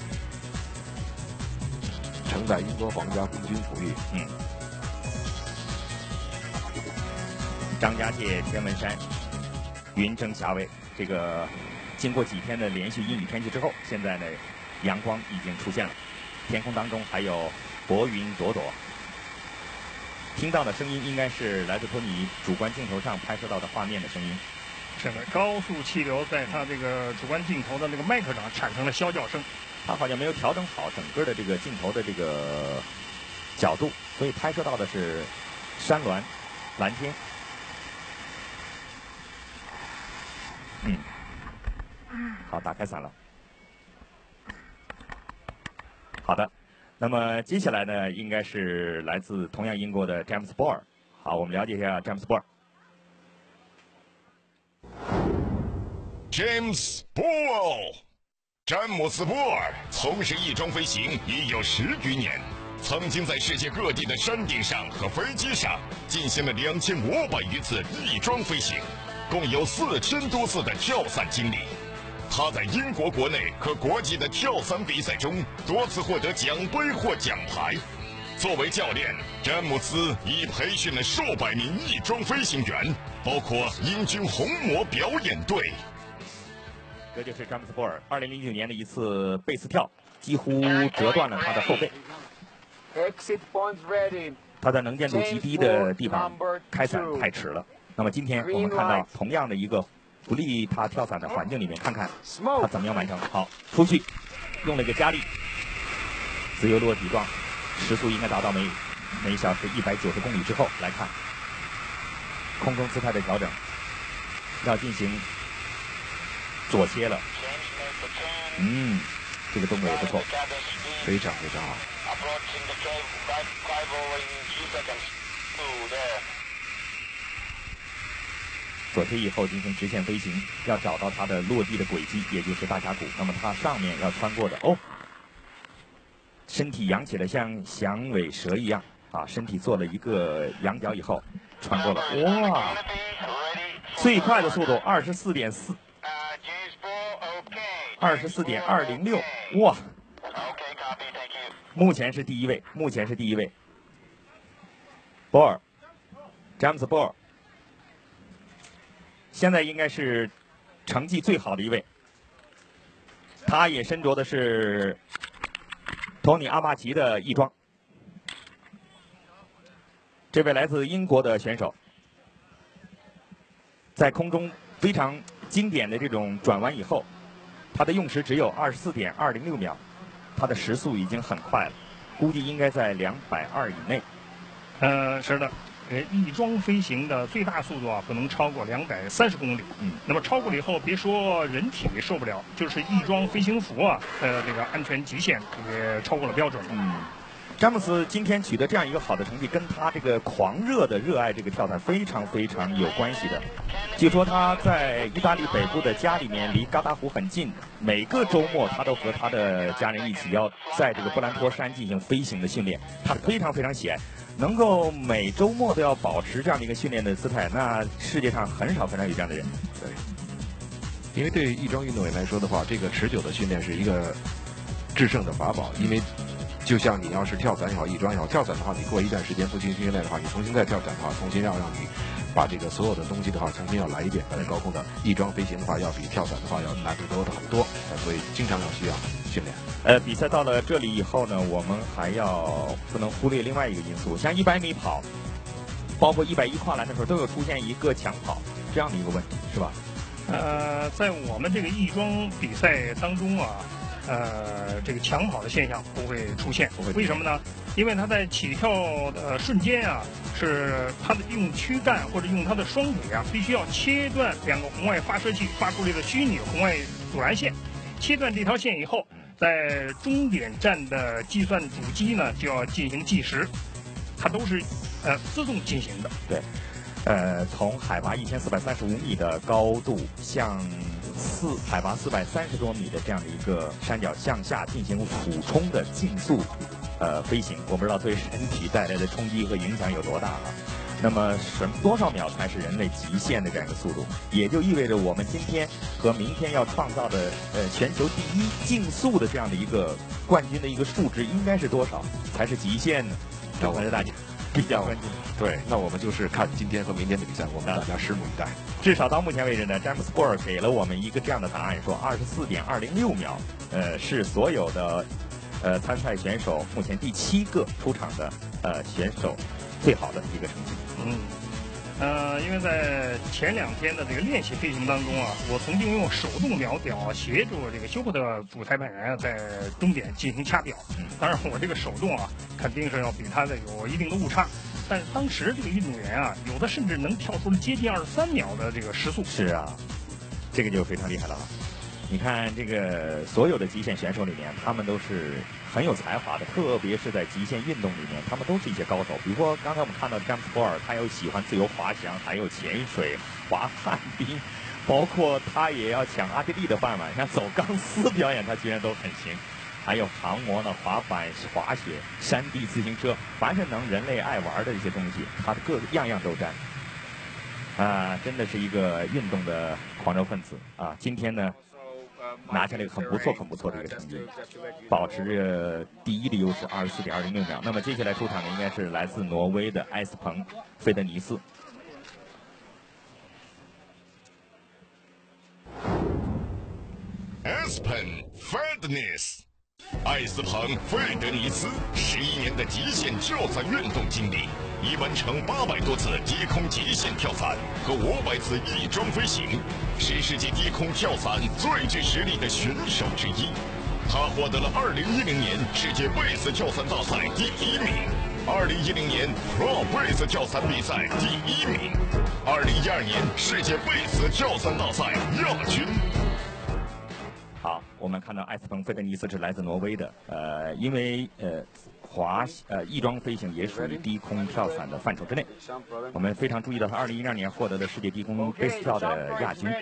曾在英国皇家空军服役。 嗯。 张家界天文山云蒸霞蔚，这个经过几天的连续阴雨天气之后，现在呢阳光已经出现了，天空当中还有薄云朵朵。听到的声音应该是来自托尼主观镜头上拍摄到的画面的声音。 是的，高速气流在它这个主观镜头的那个麦克上产生了啸叫声。 他好像没有调整好整个的这个镜头的这个角度，所以拍摄到的是山峦、蓝天。嗯，好，打开伞了。好的，那么接下来呢，应该是来自同样英国的詹姆斯·波尔。好，我们了解一下詹姆斯·波尔。 James 波尔，詹姆斯·波尔从事翼装飞行已有十余年，曾经在世界各地的山顶上和飞机上进行了两千五百余次翼装飞行，共有四千多次的跳伞经历。他在英国国内和国际的跳伞比赛中多次获得奖杯或奖牌。作为教练，詹姆斯已培训了数百名翼装飞行员，包括英军红魔表演队。 这就是詹姆斯·波尔二零零九年的一次贝斯跳，几乎折断了他的后背。他在能见度极低的地方开伞太迟了。那么今天我们看到同样的一个不利他跳伞的环境里面，看看他怎么样完成。好，出去用了一个加力，自由落体状，时速应该达到每每小时一百九十公里之后来看，空中姿态的调整，要进行左切了。嗯，这个动作也不错， 非常非常好。 左切以后进行直线飞行，要找到它的落地的轨迹，也就是大峡谷。那么它上面要穿过的哦，身体扬起来像响尾蛇一样啊，身体做了一个仰角以后穿过了，哇！最快的速度二十四点四，二十四点二零六，哇！目前是第一位，目前是第一位。波尔，詹姆斯·波尔。现在应该是成绩最好的一位，他也身着的是托尼·阿玛奇的翼装。这位来自英国的选手，在空中非常经典的这种转弯以后，他的用时只有二十四点二零六秒，他的时速已经很快了，估计应该在两百二以内。 呃，是的。呃，翼装飞行的最大速度啊，不能超过两百三十公里。嗯，那么超过了以后，别说人体受不了，就是翼装飞行服啊，呃，这个安全极限也超过了标准。 嗯，詹姆斯今天取得这样一个好的成绩，跟他这个狂热的热爱这个跳伞非常非常有关系的。据说他在意大利北部的家里面离嘎达湖很近，每个周末他都和他的家人一起要在这个布兰托山进行飞行的训练，他非常非常喜爱。能够每周末都要保持这样的一个训练的姿态，那世界上很少很少有这样的人。 对，因为对翼装运动员来说的话，这个持久的训练是一个制胜的法宝。因为就像你要是跳伞也好，翼装也好，跳伞的话，你过一段时间不进行训练的话，你重新再跳伞的话，重新要让你把这个所有的东西的话，重新要来一遍，把它高空的。翼装飞行的话，要比跳伞的话要难度多的很多，所以经常要需要训练。 呃，比赛到了这里以后呢，我们还要不能忽略另外一个因素，像一百米跑，包括一百一跨栏的时候，都有出现一个抢跑这样的一个问题，是吧？ 呃，在我们这个翼装比赛当中啊，呃，这个抢跑的现象不会出现，为什么呢？因为他在起跳的瞬间啊，是他的用躯干或者用他的双腿啊，必须要切断两个红外发射器发出来的虚拟红外阻燃线，切断这条线以后。在终点站的计算主机呢，就要进行计时，它都是呃自动进行的。 对，呃，从海拔一千四百三十五米的高度向四海拔四百三十多米的这样的一个山脚向下进行俯冲的竞速呃飞行，我不知道对身体带来的冲击和影响有多大啊。那么什多少秒才是人类极限的这样一个速度？也就意味着我们今天和明天要创造的呃全球第一竞速的这样的一个冠军的一个数值应该是多少才是极限呢？我问大家， 比较关键。 对，那我们就是看今天和明天的比赛，我们大家拭目以待。 至少到目前为止呢，詹姆斯波尔给了我们一个这样的答案，说二十四点二零六秒，呃，是所有的呃参赛选手目前第七个出场的呃选手最好的一个成绩。 嗯。呃，因为在前两天的这个练习飞行当中啊，我曾经用手动秒表协助这个休伯特主裁判员在终点进行掐表。当然，我这个手动啊，肯定是要比他的有一定的误差。但是当时这个运动员啊，有的甚至能跳出了接近二十三秒的这个时速。 是啊，这个就非常厉害了。你看这个所有的极限选手里面，他们都是很有才华的，特别是在极限运动里面，他们都是一些高手。比如说刚才我们看到詹姆斯波尔，他有喜欢自由滑翔，还有潜水、滑旱冰，包括他也要抢阿基利的饭碗，像走钢丝表演，他居然都很行。还有长模呢，滑板、滑雪、山地自行车，凡是能人类爱玩的一些东西，他的各样样都沾。啊，真的是一个运动的狂热分子啊！今天呢，拿下了一个很不错、很不错的一个成绩，保持着第一的优势，二十四点二零六秒。那么接下来出场的应该是来自挪威的埃斯彭·费德尼斯。 埃斯彭·费德尼斯。埃斯彭·费德尼斯十一年的极限跳伞运动经历，已完成八百多次低空极限跳伞和五百次翼装飞行，是世界低空跳伞最具实力的选手之一。他获得了二零一零年世界贝斯跳伞大赛第一名，二零一零年 Pro 贝斯跳伞比赛第一名，二零一二年世界贝斯跳伞大赛亚军。 好，我们看到埃斯彭·费德尼斯是来自挪威的，呃，因为呃滑呃翼装飞行也属于低空跳伞的范畴之内。我们非常注意到他二零一二年获得的世界低空贝斯跳的亚军，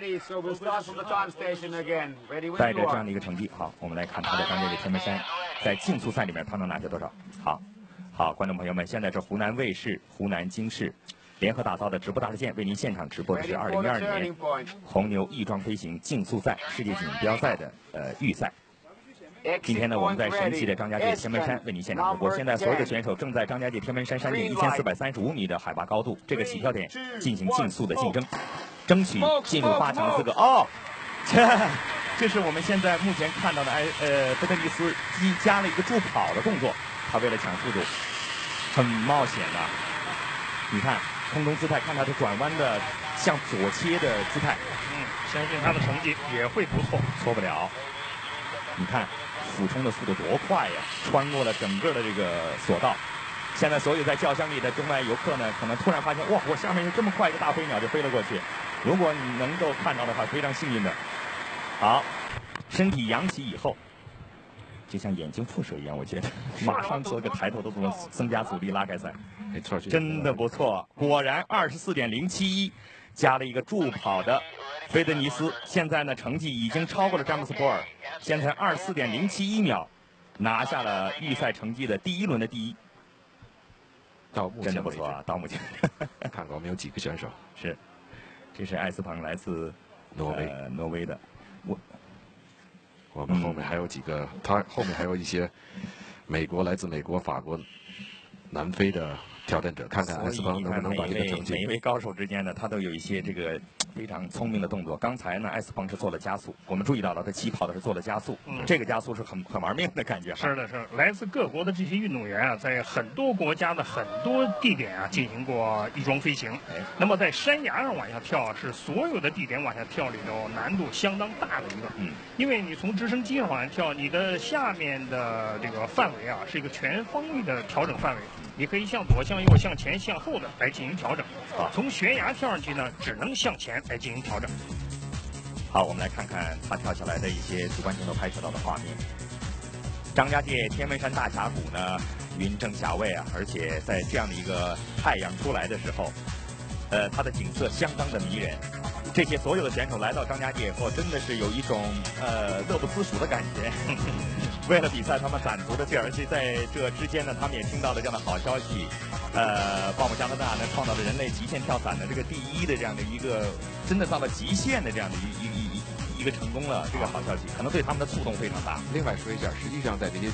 带着这样的一个成绩。好，我们来看他的张家界天门山在竞速赛里面他能拿下多少？好，好，观众朋友们，现在是湖南卫视、湖南经视联合打造的直播大事件，为您现场直播的是二零一二年红牛翼装飞行竞速赛世界锦标赛的呃预赛。今天呢，我们在神奇的张家界天门山为您现场直播。现在所有的选手正在张家界天门山山顶一千四百三十五米的海拔高度这个起跳点进行竞速的竞争，争取进入八强的资格。哦，这这是我们现在目前看到的埃呃费德尼斯加了一个助跑的动作，他为了抢速度，很冒险的。你看。空中姿态，看他的转弯的向左切的姿态， 嗯，相信他的成绩也会不错， 错不了。你看俯冲的速度多快呀，穿过了整个的这个索道。现在所有在轿厢里的中外游客呢，可能突然发现，哇，我下面有这么快一个大飞鸟就飞了过去。如果你能够看到的话，非常幸运的。好，身体扬起以后，就像眼睛辐射一样，我觉得马上做个抬头的动作，增加阻力，拉开赛。 没错， 真的不错。果然二十四点零七一，加了一个助跑的费德尼斯，现在呢成绩已经超过了詹姆斯波尔，现在二十四点零七一秒，拿下了预赛成绩的第一轮的第一。 到目前真的不错啊！到目前， 看看我们有几个选手是，这是埃斯彭，来自挪威， 呃、挪威的。我我们后面还有几个，嗯、他后面还有一些美国、来自美国、法国、南非的。挑战者，看看埃斯彭能不能把这个成绩。 每一位高手之间呢，他都有一些这个非常聪明的动作。刚才呢，埃斯彭是做了加速，我们注意到了，他起跑的是做了加速，嗯、这个加速是很很玩命的感觉。 是的，是来自各国的这些运动员啊，在很多国家的很多地点啊进行过翼装飞行。哎、那么在山崖上往下跳，是所有的地点往下跳里头难度相当大的一个。嗯，因为你从直升机上往下跳，你的下面的这个范围啊是一个全方位的调整范围。你可以向左、向右、向前、向后的来进行调整。啊，从悬崖跳上去呢，只能向前来进行调整。 好，我们来看看他跳下来的一些主观镜头拍摄到的画面。张家界天门山大峡谷呢，云正霞蔚啊，而且在这样的一个太阳出来的时候，呃，它的景色相当的迷人。这些所有的选手来到张家界以后，真的是有一种呃乐不思蜀的感觉。为了比赛，他们攒足了劲，而且在这之间呢，他们也听到了这样的好消息。呃，鲍姆加拿大呢创造了人类极限跳伞的这个第一的这样的一个，真的到了极限的这样的一一一一个成功了，这个好消息可能对他们的触动非常大。 另外说一下，实际上在这些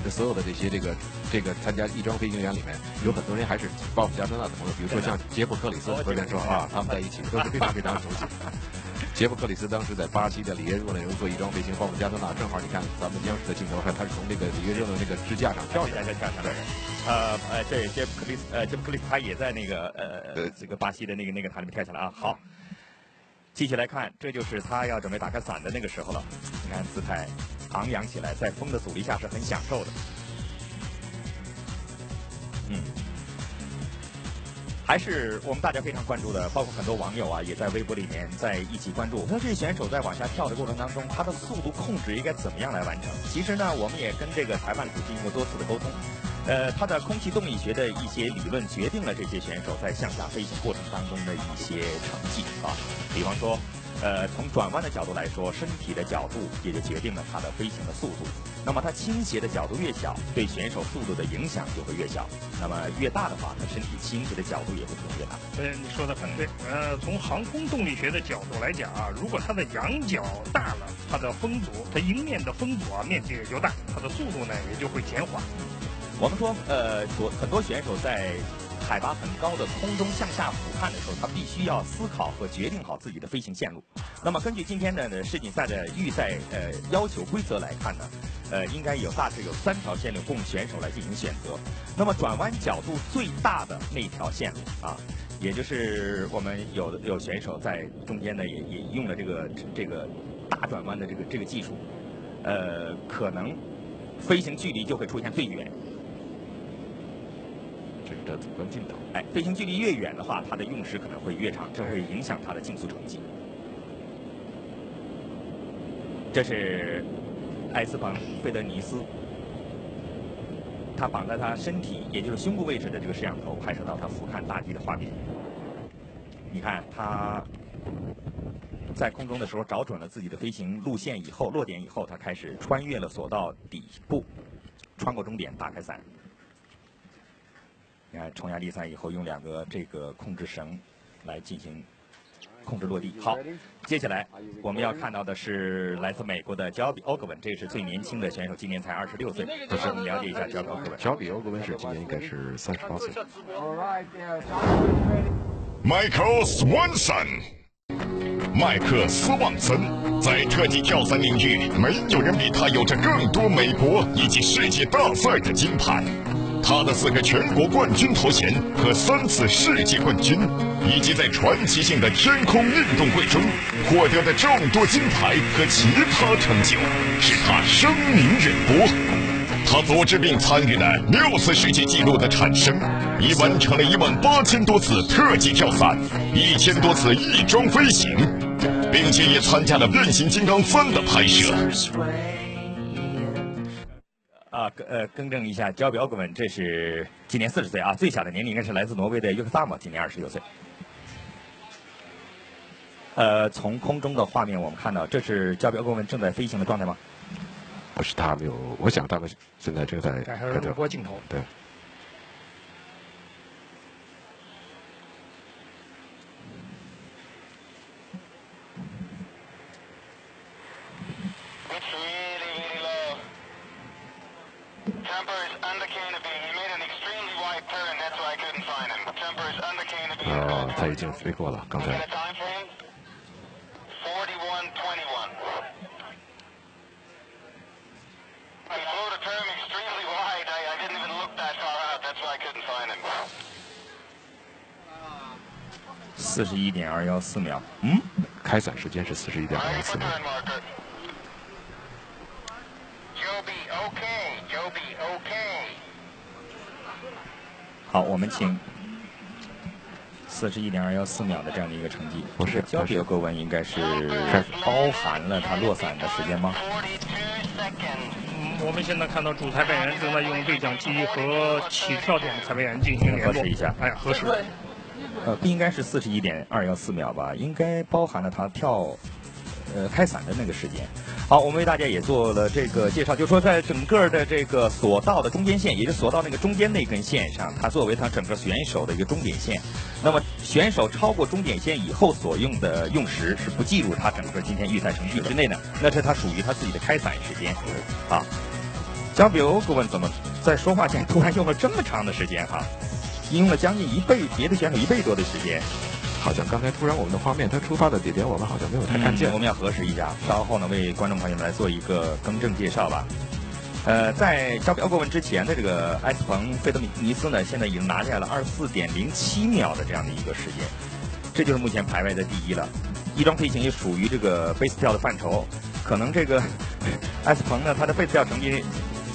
这所有的这些这个这个参加翼装飞行员里面，有很多人还是鲍勃加多纳的朋友，比如说像杰夫克里斯，昨天说啊，他们在一起都是非常非常熟悉。杰夫克里斯当时在巴西的里约热内卢做翼装飞行，鲍勃加多纳正好你看咱们央视的镜头看，他是从这个里约热内卢那个支架上跳下来， 跳下来。呃呃，对，杰夫克里斯，呃，杰夫克里斯他也在那个呃这个巴西的那个那个塔里面跳下来啊。好，继续来看，这就是他要准备打开伞的那个时候了。你看姿态昂扬起来，在风的阻力下是很享受的。嗯。还是我们大家非常关注的，包括很多网友啊，也在微博里面在一起关注。那这些选手在往下跳的过程当中，他的速度控制应该怎么样来完成？其实呢，我们也跟这个裁判组进行过多次的沟通。呃，他的空气动力学的一些理论决定了这些选手在向下飞行过程当中的一些成绩啊。比方说，呃，从转弯的角度来说，身体的角度也就决定了他的飞行的速度。那么它倾斜的角度越小，对选手速度的影响就会越小。那么越大的话，它身体倾斜的角度也会越大。 对，你说的很对。呃，从航空动力学的角度来讲啊，如果它的仰角大了，它的风阻，它迎面的风阻啊面积也就大，它的速度呢也就会减缓。 我们说，呃，所很多选手在海拔很高的空中向下俯瞰的时候，他必须要思考和决定好自己的飞行线路。那么根据今天的世锦赛的预赛呃要求规则来看呢，呃，应该有大致有三条线路供选手来进行选择。那么转弯角度最大的那条线路啊，也就是我们有有选手在中间呢也也用了这个这个大转弯的这个这个技术，呃，可能飞行距离就会出现最远。 这主观镜头， 哎，飞行距离越远的话，它的用时可能会越长，这会影响它的竞速成绩。这是埃斯彭·费德尼斯，他绑在他身体，也就是胸部位置的这个摄像头，拍摄到他俯瞰大地的画面。你看他在空中的时候找准了自己的飞行路线以后，落点以后，他开始穿越了索道底部，穿过终点，打开伞。你看，冲压离伞以后，用两个这个控制绳来进行控制落地。好，接下来我们要看到的是来自美国的乔比·欧格文，这是最年轻的选手，今年才二十六岁。不是，我们了解一下乔比·欧格文。 乔比·欧格文是今年应该是三十八岁。 迈克·斯万森，麦克·斯旺森在特技跳伞领域，没有人比他有着更多美国以及世界大赛的金牌。他的四个全国冠军头衔和三次世界冠军，以及在传奇性的天空运动会中获得的众多金牌和其他成就，使他声名远播。他组织并参与了六次世界纪录的产生，已完成了一万八千多次特技跳伞，一千多次翼装飞行，并且也参加了《变形金刚三》的拍摄。 啊，呃，更正一下，乔比·欧格文，这是今年四十岁啊，最小的年龄应该是来自挪威的约克萨姆，今年二十六岁。呃，从空中的画面我们看到，这是乔比·欧格文正在飞行的状态吗？ 不是，他没有，我想他们现在正在还是录播镜头。 对。哦，他已经飞过了，刚才。 四十一点二幺四秒，嗯， 开伞时间是四十一点二幺四秒。 好，我们请四十一点二幺四秒的这样的一个成绩。 不是， 乔比·欧格文应该是包含了他落伞的时间吗？ 嗯，我们现在看到主裁判员正在用对讲机和起跳点裁判员进行联络， 核实一下。 哎，核实。 呃，不应该是四十一点二幺四秒吧？应该包含了他跳，呃，开伞的那个时间。好，我们为大家也做了这个介绍，就是说在整个的这个索道的中间线，也就是索道那个中间那根线上，它作为它整个选手的一个终点线。那么选手超过终点线以后所用的用时是不计入他整个今天预赛程序之内的，那是他属于他自己的开伞时间啊。 W W L 顾问怎么在说话前突然用了这么长的时间哈？用了将近一倍，别的选手一倍多的时间。 好像刚才突然我们的画面，它出发的地点我们好像没有太看见、 嗯。我们要核实一下，稍后呢为观众朋友们来做一个更正介绍吧。呃，在W W L 顾问之前的这个埃斯彭费德尼斯呢，现在已经拿下了二十四点零七秒的这样的一个时间，这就是目前排位的第一了。翼装飞行也属于这个贝斯跳的范畴，可能这个埃斯彭呢，他的贝斯跳成绩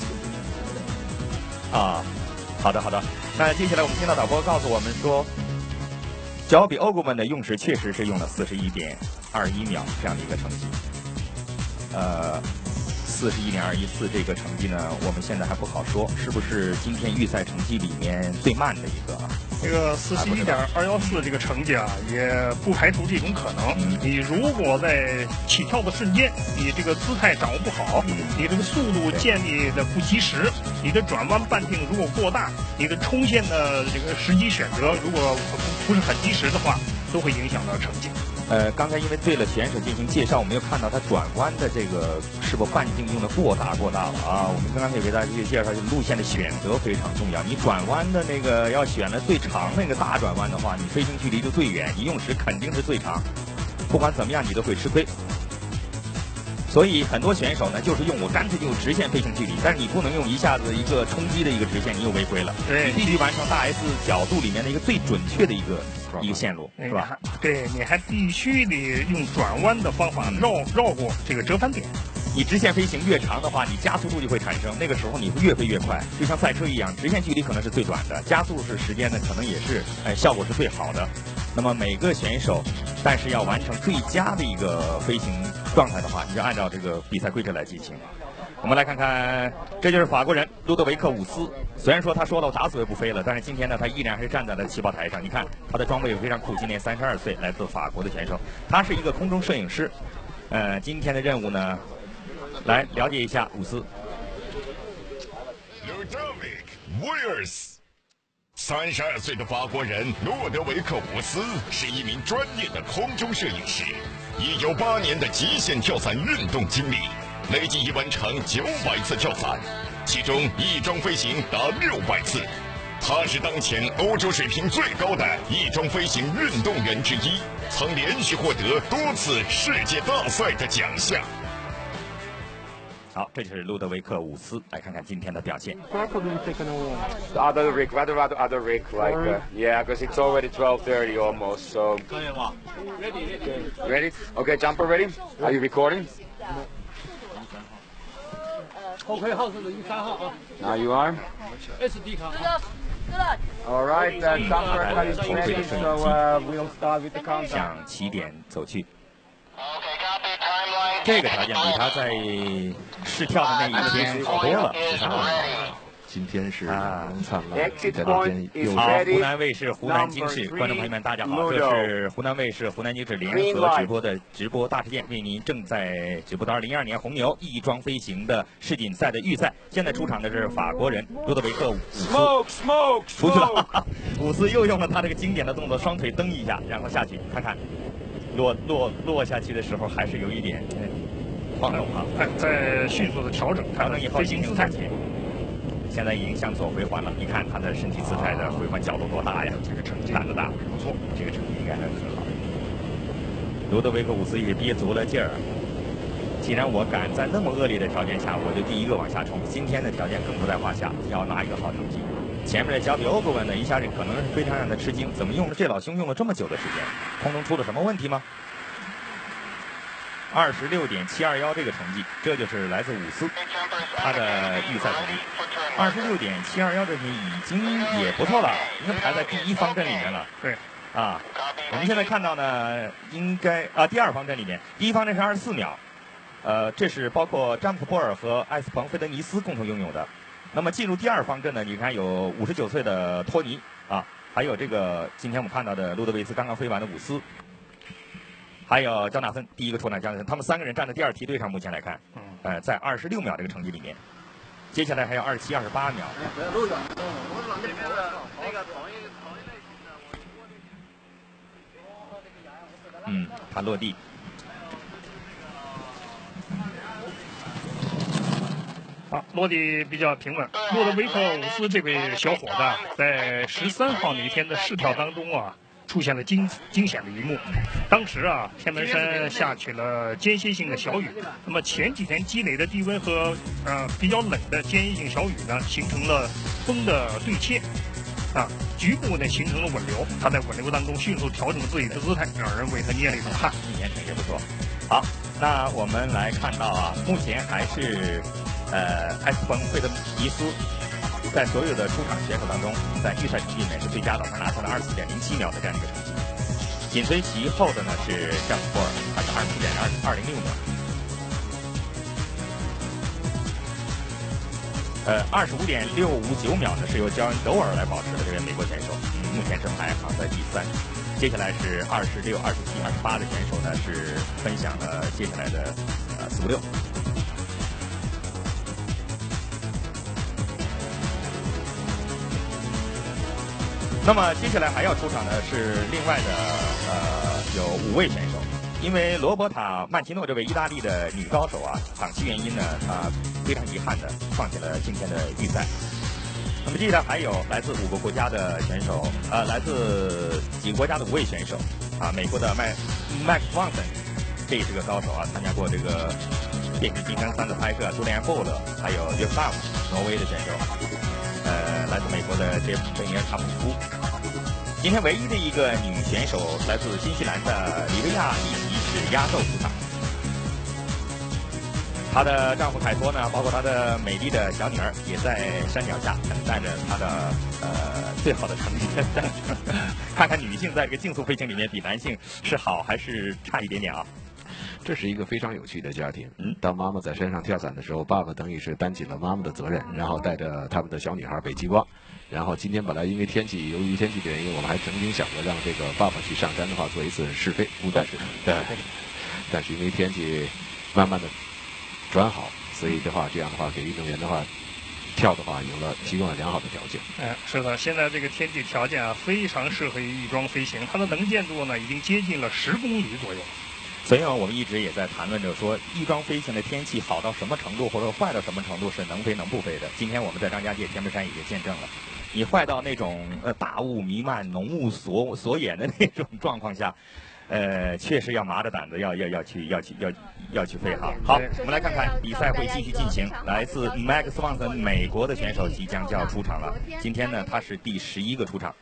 啊，好的好的。那接下来我们听到导播告诉我们说，脚比欧顾问的用时确实是用了四十一点二一秒这样的一个成绩，呃。四十一点二一四这个成绩呢，我们现在还不好说，是不是今天预赛成绩里面最慢的一个啊？ 这个四十一点二一四这个成绩啊，也不排除这种可能。嗯、你如果在起跳的瞬间，你这个姿态掌握不好，嗯、你这个速度建立的不及时，你的转弯半径如果过大，你的冲线的这个时机选择如果不是很及时的话，都会影响到成绩。 呃，刚才因为对了选手进行介绍，我们又看到他转弯的这个是否半径用的过大过大了啊？我们刚刚也给大家去介绍，就是路线的选择非常重要。你转弯的那个要选的最长那个大转弯的话，你飞行距离就最远，你用时肯定是最长。不管怎么样，你都会吃亏。所以很多选手呢，就是用我干脆就直线飞行距离，但是你不能用一下子一个冲击的一个直线，你又违规了。 对， 你必须完成大 S 角度里面的一个最准确的一个一个线路，是吧？ 对，你还必须得用转弯的方法绕绕过这个折返点。 你直线飞行越长的话，你加速度就会产生，那个时候你会越飞越快，就像赛车一样，直线距离可能是最短的，加速是时间呢，可能也是哎效果是最好的。那么每个选手，但是要完成最佳的一个飞行状态的话，你就按照这个比赛规则来进行。我们来看看，这就是法国人路德维克伍斯。虽然说他说了我打死也不飞了，但是今天呢，他依然还是站在了起跑台上。你看他的装备也非常酷，今年三十二岁，来自法国的选手，他是一个空中摄影师。呃，今天的任务呢，来了解一下伍斯。 三十二岁的法国人洛德维克伍斯是一名专业的空中摄影师，已有八年的极限跳伞运动经历，累计已完成九百次跳伞，其中翼装飞行达六百次。他是当前欧洲水平最高的翼装飞行运动员之一，曾连续获得多次世界大赛的奖项。 好，这就是路德维克伍斯，来看看今天的表现。 The other rig, rather rather other rig, like uh, yeah, because it's already twelve thirty almost. So ready, ready. Okay, jumper ready. Are you recording? OK 号是一三号啊。 Now you are. S D 卡。 All right, uh, jumper ready. So uh, we'll start with the countdown. 向起点走去。 这个条件比他在试跳的那一天好多了，十三号。 今天是啊，灿烂，在那边又好，湖南卫视、湖南经视，观众朋友们，大家好，这是湖南卫视、湖南经视联合直播的直播大事件，为您正在直播的二零一二年红牛翼装飞行的世锦赛的预赛。现在出场的是法国人路德维克伍斯，出去了。伍斯又用了他这个经典的动作，双腿蹬一下，然后下去，看看。 落落落下去的时候还是有一点晃动啊， 在迅速的调整， 调整以后进行站起。现在已经向左回环了，你看他的身体姿态的回环角度多大呀？ 这个成绩胆子大，不错，这个成绩应该还是很好。罗德维克伍斯也憋足了劲儿，既然我敢在那么恶劣的条件下，我就第一个往下冲。今天的条件更不在话下，要拿一个好成绩。 前面的小比欧顾问呢，一下子可能是非常让他吃惊，怎么用了这老兄用了这么久的时间？空中出了什么问题吗？二十六点七二幺这个成绩，这就是来自伍斯他的预赛成绩。二十六点七二幺这成绩已经也不错了，已经排在第一方阵里面了。 对， 啊，我们现在看到呢，应该啊第二方阵里面，第一方阵是二十四秒，呃，这是包括詹姆斯·波尔和埃斯彭·费德尼斯共同拥有的。 那么进入第二方阵呢？你看有五十九岁的托尼啊，还有这个今天我们看到的路德维斯刚刚飞完的伍斯，还有焦纳森第一个出场焦纳森，他们三个人站在第二梯队上。目前来看，嗯，呃，在二十六秒这个成绩里面，接下来还有二十七、二十八秒。嗯，他落地。 好， 落地比较平稳。洛德维克伍斯这位小伙子在十三号那天的试跳当中啊，出现了惊惊险的一幕。当时啊，天门山下起了间歇性的小雨。那么前几天积累的低温和呃比较冷的间歇性小雨呢，形成了风的对切，啊，局部呢形成了稳流。他在稳流当中迅速调整自己的姿态，让人为他捏了一把汗。 年成也不错。好，那我们来看到啊，目前还是呃埃斯彭费德尼斯在所有的出场选手当中，在预赛成绩里面是最佳的，他拿下了二十四点零七秒的这样一个成绩。紧随其后的呢是詹姆斯·霍尔，他是二十四点二二零六秒。呃，二十五点六五九秒呢是由焦恩·斗尔来保持的这位美国选手，嗯，目前是排行在第三。接下来是二十六、二十七、二十八的选手呢是分享了接下来的呃四五六。那么接下来还要出场的是另外的呃有五位选手，因为罗伯塔·曼奇诺这位意大利的女高手啊，档期原因呢，她非常遗憾的放弃了今天的预赛。那么接下来还有来自五个国家的选手，呃，来自几个国家的五位选手啊，美国的麦麦克斯旺森，这也是个高手啊，参加过这个变形金刚三的拍摄，朱利安·布勒，还有约夫纳姆，挪威的选手。呃，来自美国的杰夫·贝尼尔卡姆夫。今天唯一的一个女选手来自新西兰的里维亚一起是压轴出场。她的丈夫凯托呢，包括她的美丽的小女儿，也在山脚下等待着她的呃最好的成绩。看看女性在这个竞速飞行里面比男性是好还是差一点点啊？ 这是一个非常有趣的家庭。嗯，当妈妈在山上跳伞的时候，爸爸等于是担起了妈妈的责任，然后带着他们的小女孩北极光。然后今天本来因为天气，由于天气的原因，我们还曾经想过让这个爸爸去上山的话做一次试飞，但是对，但是因为天气慢慢的转好，所以的话这样的话给运动员的话跳的话有了提供了良好的条件。 哎，是的，现在这个天气条件啊，非常适合于翼装飞行，它的能见度呢已经接近了十公里左右。 所以我们一直也在谈论着说，翼装飞行的天气好到什么程度，或者坏到什么程度是能飞能不飞的。今天我们在张家界天门山已经见证了，你坏到那种呃大雾弥漫、浓雾锁锁眼的那种状况下，呃，确实要麻着胆子要要要去要去要要去飞哈。好，我们来看看比赛会继续进行。来自麦克斯旺森美国的选手即将就要出场了。今天呢，他是第十一个出场。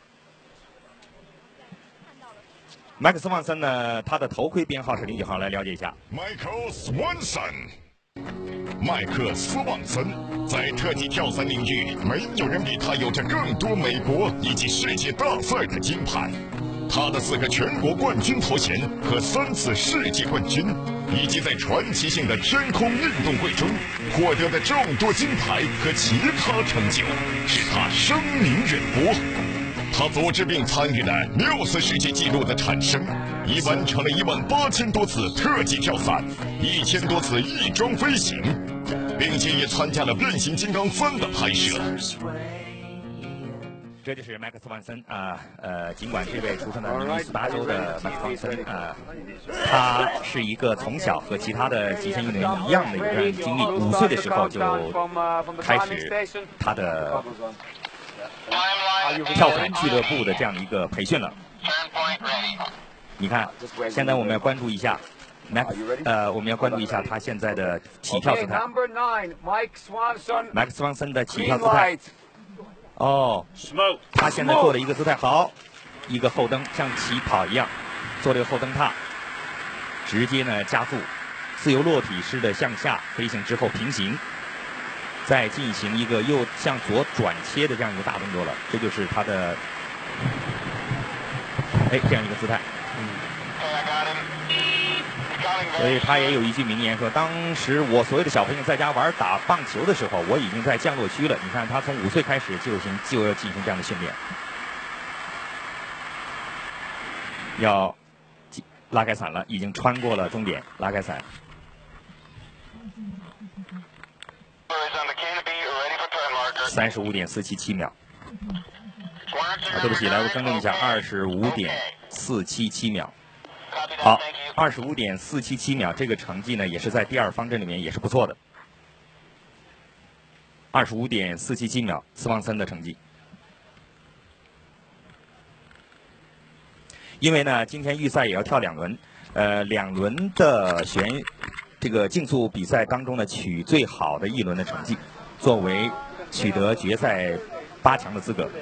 麦克斯旺森呢，他的头盔编号是零九号，来了解一下。 Michael Swanson， 麦克斯旺森在特技跳伞领域，没有人比他有着更多美国以及世界大赛的金牌。他的四个全国冠军头衔和三次世界冠军，以及在传奇性的天空运动会中获得的众多金牌和其他成就，使他声名远播。他组织并参与了六次世界纪录的产生，已完成了一万八千多次特技跳伞，一千多次翼装飞行，并且也参加了变形金刚三的拍摄。 这就是麦克斯旺森啊，呃，尽管这位出生在明尼苏达州的麦克斯旺森啊，他是一个从小和其他的极限运动员一样的一段经历，五岁的时候就开始他的跳伞俱乐部的这样一个培训了。你看，现在我们要关注一下，麦克呃，我们要关注一下他现在的起跳姿态。麦克斯旺森的起跳姿态。哦，他现在做了一个姿态，好，一个后蹬，像起跑一样，做这个后蹬踏，直接呢加速，自由落体式的向下飞行之后平行，再进行一个又向左转切的这样一个大动作了，这就是他的，哎，这样一个姿态。所以他也有一句名言说，当时我所有的小朋友在家玩打棒球的时候，我已经在降落区了。你看他从五岁开始就行就要进行这样的训练，要拉开伞了，已经穿过了终点，拉开伞。三十五点四七七秒。啊，对不起，来我更正一下，二十五点四七七秒。好，二十五点四七七秒，这个成绩呢，也是在第二方阵里面也是不错的。 二十五点四七七秒，斯旺森的成绩。因为呢，今天预赛也要跳两轮，呃，两轮的选这个竞速比赛当中呢，取最好的一轮的成绩，作为取得决赛八强的资格。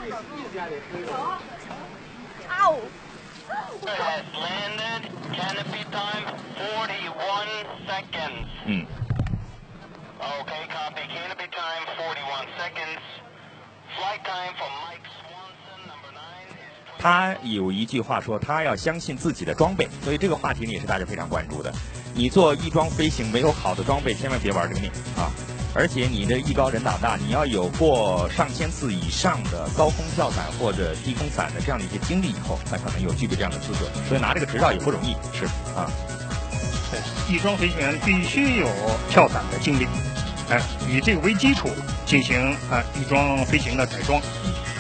嗯。 Okay, copy. Canopy time forty-one seconds. Flight time for Mike Swanson, number nine. 他有一句话说，他要相信自己的装备，所以这个话题呢也是大家非常关注的。你做翼装飞行没有好的装备，千万别玩这个命啊！而且你的艺高人胆大，你要有过上千次以上的高空跳伞或者低空伞的这样的一些经历以后，才可能有具备这样的资格。所以拿这个执照也不容易，是啊。 翼装飞行员必须有跳伞的经历。哎，以这个为基础进行啊翼装飞行的改装。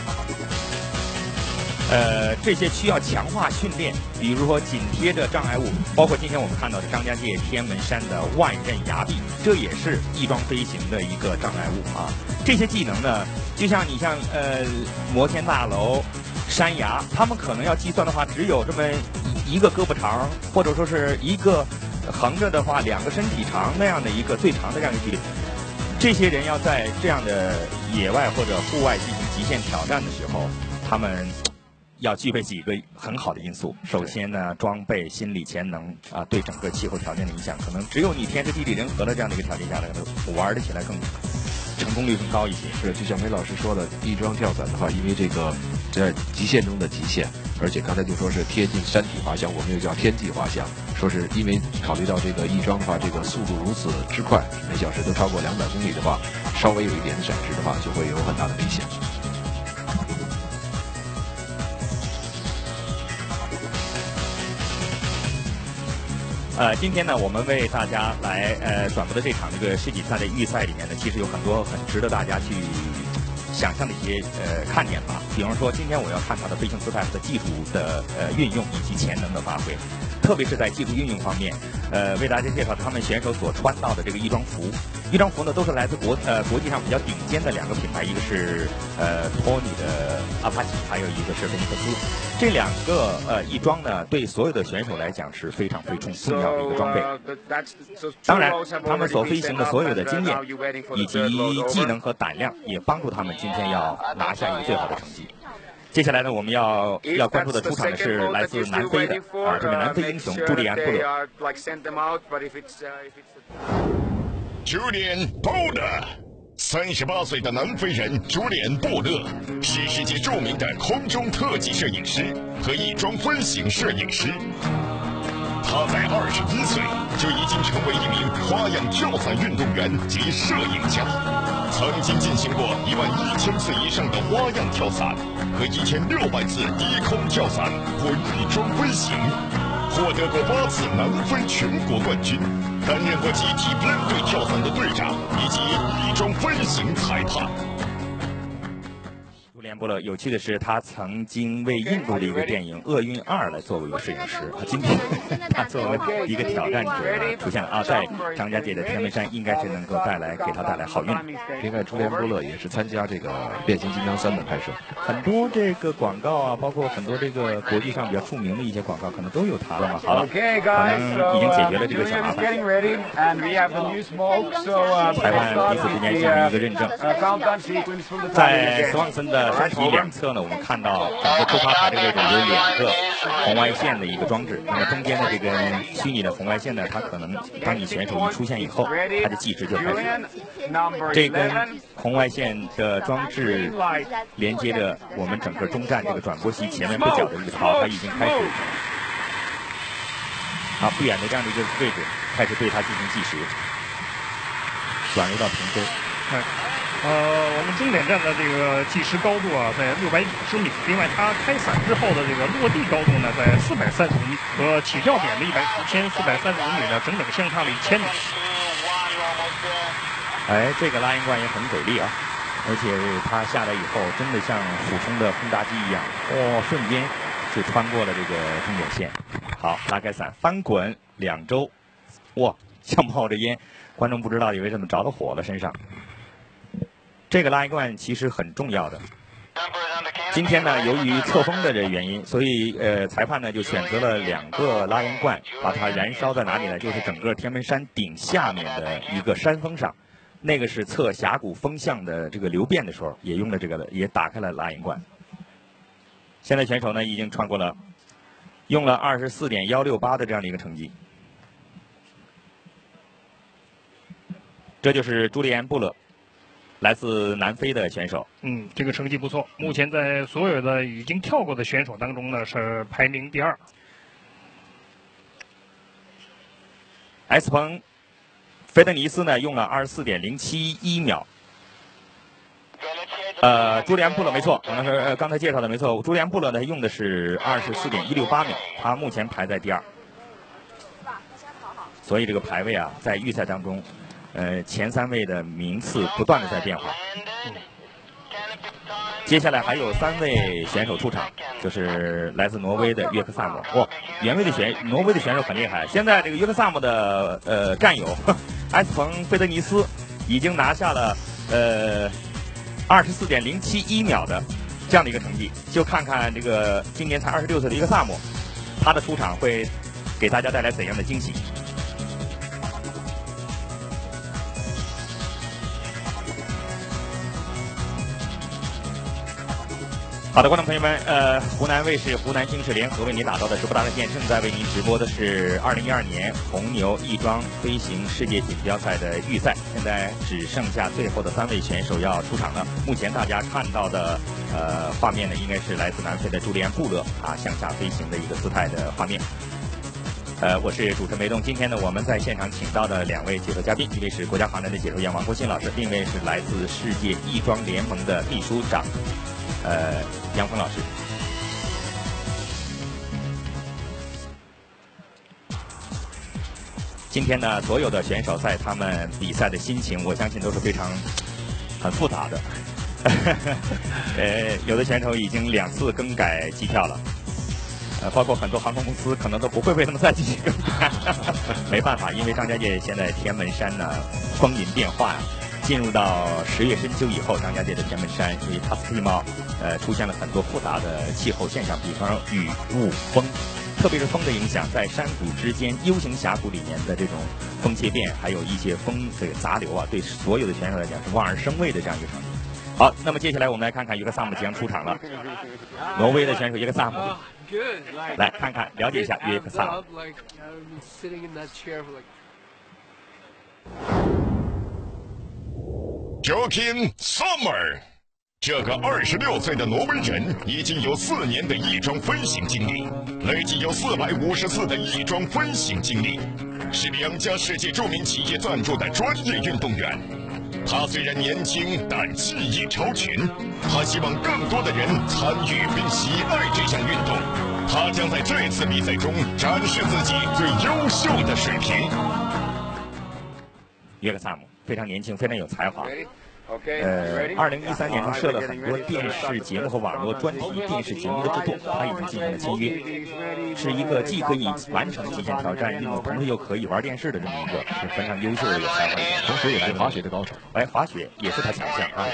呃，这些需要强化训练，比如说紧贴着障碍物，包括今天我们看到的张家界天门山的万仞崖壁，这也是翼装飞行的一个障碍物啊。这些技能呢，就像你像呃摩天大楼、山崖，他们可能要计算的话，只有这么一个胳膊长，或者说是一个横着的话两个身体长那样的一个最长的这样一个距离。这些人要在这样的野外或者户外进行极限挑战的时候，他们要具备几个很好的因素。首先呢，装备、心理潜能啊，对整个气候条件的影响，可能只有你天时地利人和的这样的一个条件下来，玩得起来更成功率更高一些。 是，就像梅老师说的，翼装跳伞的话，因为这个在极限中的极限，而且刚才就说是贴近山体滑翔，我们又叫天际滑翔。说是因为考虑到这个翼装的话，这个速度如此之快，每小时都超过两百公里的话，稍微有一点闪失的话，就会有很大的危险。 呃，今天呢，我们为大家来呃转播的这场这个世锦赛的预赛里面呢，其实有很多很值得大家去想象的一些呃看点吧。比方说，今天我要探讨的飞行姿态的技术的呃运用以及潜能的发挥。特别是在技术运用方面，呃，为大家介绍他们选手所穿到的这个翼装服。翼装服呢，都是来自国呃国际上比较顶尖的两个品牌，一个是呃托尼的阿帕奇，还有一个是菲尼克斯。这两个呃翼装呢，对所有的选手来讲是非常非常重要的一个装备。当然，他们所飞行的所有的经验以及技能和胆量，也帮助他们今天要拿下一个最好的成绩。接下来呢，我们要要关注的出场的是来自南非的啊，这位南非英雄朱利安·布勒。 朱利安·布勒，三十八岁的南非人朱利安·布勒是世界著名的空中特技摄影师和翼装飞行摄影师。他在二十一岁就已经成为一名花样跳伞运动员及摄影家，曾经进行过一万一千次以上的花样跳伞和一千六百次低空跳伞或翼装飞行，获得过八次南非全国冠军，担任过集体编队跳伞的队长以及翼装飞行裁判。 朱利安·布勒有趣的是，他曾经为印度的一个电影《厄运二》来作为一个摄影师。啊，今天他作为一个挑战者出现了啊，在张家界的天门山，应该是能够带来给他带来好运。 另外，朱利安·布勒也是参加这个《变形金刚三》的拍摄， 很多这个广告啊，包括很多这个国际上比较著名的一些广告，可能都有他了。好了，可能已经解决了这个小麻烦。裁判彼此之间进行一个认证。在斯旺森的身体两侧呢，我们看到整个出发台这个位置有两个红外线的一个装置。那么中间的这根虚拟的红外线呢，它可能当你选手一出现以后，它的计时就开始。这根红外线的装置连接着我们整个中站这个转播席前面不角的一个槽，它已经开始啊不远的这样的一个位置开始对它进行计时，转入到平飞。 嗯呃，我们终点站的这个计时高度啊，在六百九十米。另外，它开伞之后的这个落地高度呢，在四百三十五米，和起跳点的一百五千四百三十五米呢，整整相差了一千米。 哎，这个拉音冠也很给力啊，而且它下来以后，真的像俯冲的轰炸机一样，哦，瞬间就穿过了这个终点线。好，拉开伞，翻滚两周，哇，像冒着烟，观众不知道以为怎么着了火了身上。 这个拉一罐其实很重要的。今天呢，由于侧风的这原因，所以呃，裁判呢就选择了两个拉烟罐，把它燃烧在哪里呢？就是整个天门山顶下面的一个山峰上，那个是测峡谷风向的这个流变的时候，也用了这个的，也打开了拉烟罐。现在选手呢已经穿过了，用了二十四点幺六八的这样的一个成绩。这就是朱利安·布勒，来自南非的选手。 嗯，这个成绩不错。目前在所有的已经跳过的选手当中呢，是排名第二。 埃斯彭·菲德尼斯呢用了二十四点零七一秒。呃，朱利安·布勒没错，刚才呃刚才介绍的没错。朱利安·布勒呢用的是二十四点一六八秒，他目前排在第二。所以这个排位啊，在预赛当中。呃，前三位的名次不断的在变化。嗯、接下来还有三位选手出场，就是来自挪威的约克萨姆。哇，原位的选挪威的选手很厉害。现在这个约克萨姆的呃战友埃斯彭·菲德尼斯已经拿下了呃二十四点零七一秒的这样的一个成绩。就看看这个今年才二十六岁的约克萨姆，他的出场会给大家带来怎样的惊喜？好的，观众朋友们，呃，湖南卫视、湖南经视联合为您打造的直播大热线，正在为您直播的是二零一二年红牛翼装飞行世界锦标赛的预赛，现在只剩下最后的三位选手要出场了。目前大家看到的呃画面呢，应该是来自南非的朱利安·布勒啊向下飞行的一个姿态的画面。呃，我是主持人梅东。今天呢，我们在现场请到的两位解说嘉宾，一位是国家航展的解说员王国新老师，另一位是来自世界翼装联盟的秘书长。呃，杨峰老师，今天呢，所有的选手在他们比赛的心情，我相信都是非常很复杂的。呃，有的选手已经两次更改机票了，呃，包括很多航空公司可能都不会为他们再进行更改。没办法，因为张家界现在天门山呢风云变化呀。进入到十月深秋以后，张家界的天门山所以塔斯皮毛，呃，出现了很多复杂的气候现象，比方雨、雾、风，特别是风的影响，在山谷之间 U 型峡谷里面的这种风切变，还有一些风这个杂流啊，对所有的选手来讲是望而生畏的这样一个场景。好，那么接下来我们来看看约克萨姆即将出场了，挪威的选手约克萨姆，来看看了解一下约克萨姆。 Jhonathan Summer， 这个二十六岁的挪威人已经有四年的翼装飞行经历，累计有四百五十次的翼装飞行经历，是两家世界著名企业赞助的专业运动员。他虽然年轻，但技艺超群。他希望更多的人参与并喜爱这项运动。他将在这次比赛中展示自己最优秀的水平。 约克萨姆非常年轻，非常有才华。呃，二零一三年他设了很多电视节目和网络专题电视节目的制作，他已经进行了签约，是一个既可以完成极限挑战运动，同时又可以玩电视的这么一个是非常优秀的有才华的人，同时也是滑雪的高手。哎，滑雪也是他强项啊。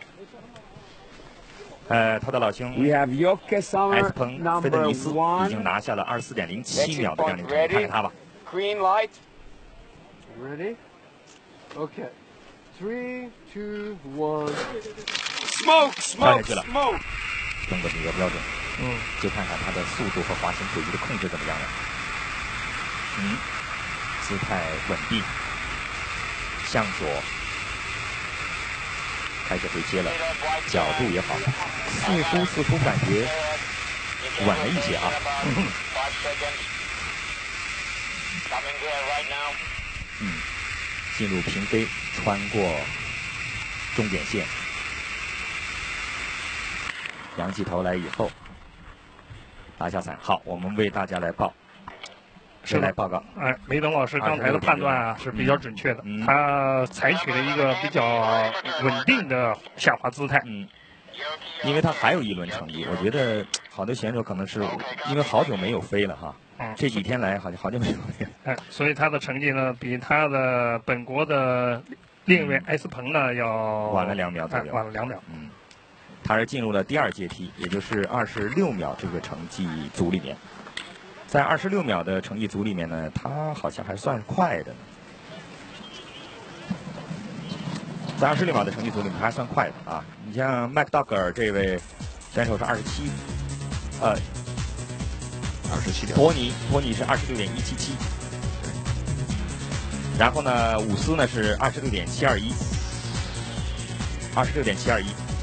呃，他的老兄埃斯彭·菲德尼斯已经拿下了二十四点零七秒的这样的成绩，看看他吧。 Green light. Ready? Okay. Three, two, one. Smoke, smoke, smoke. 中国是一个标准，嗯，就看看他的速度和滑行轨迹的控制怎么样了。嗯，姿态稳定，向左，开始回切了，角度也好，似乎似乎感觉稳了一些啊。嗯，嗯，进入平飞，穿过终点线，扬起头来以后，拿下伞。好，我们为大家来报。谁来报告？ 哎，梅东老师刚才的判断啊是比较准确的，嗯、他采取了一个比较稳定的下滑姿态。 嗯，因为他还有一轮成绩，我觉得好多选手可能是因为好久没有飞了哈。嗯，这几天来好像好久没有飞了。 哎，所以他的成绩呢，比他的本国的另一位艾斯彭呢要晚了两秒左右， 晚了两秒。 嗯，他是进入了第二阶梯，也就是二十六秒这个成绩组里面。在二十六秒的成绩组里面呢，他好像还算快的。在二十六秒的成绩组里面还算快的啊！你像麦克道格尔这位选手是二十七，呃， 二十七点。 托尼托尼是二十六点一七七，然后呢，伍斯呢是二十六点七二一，二十六点七二一。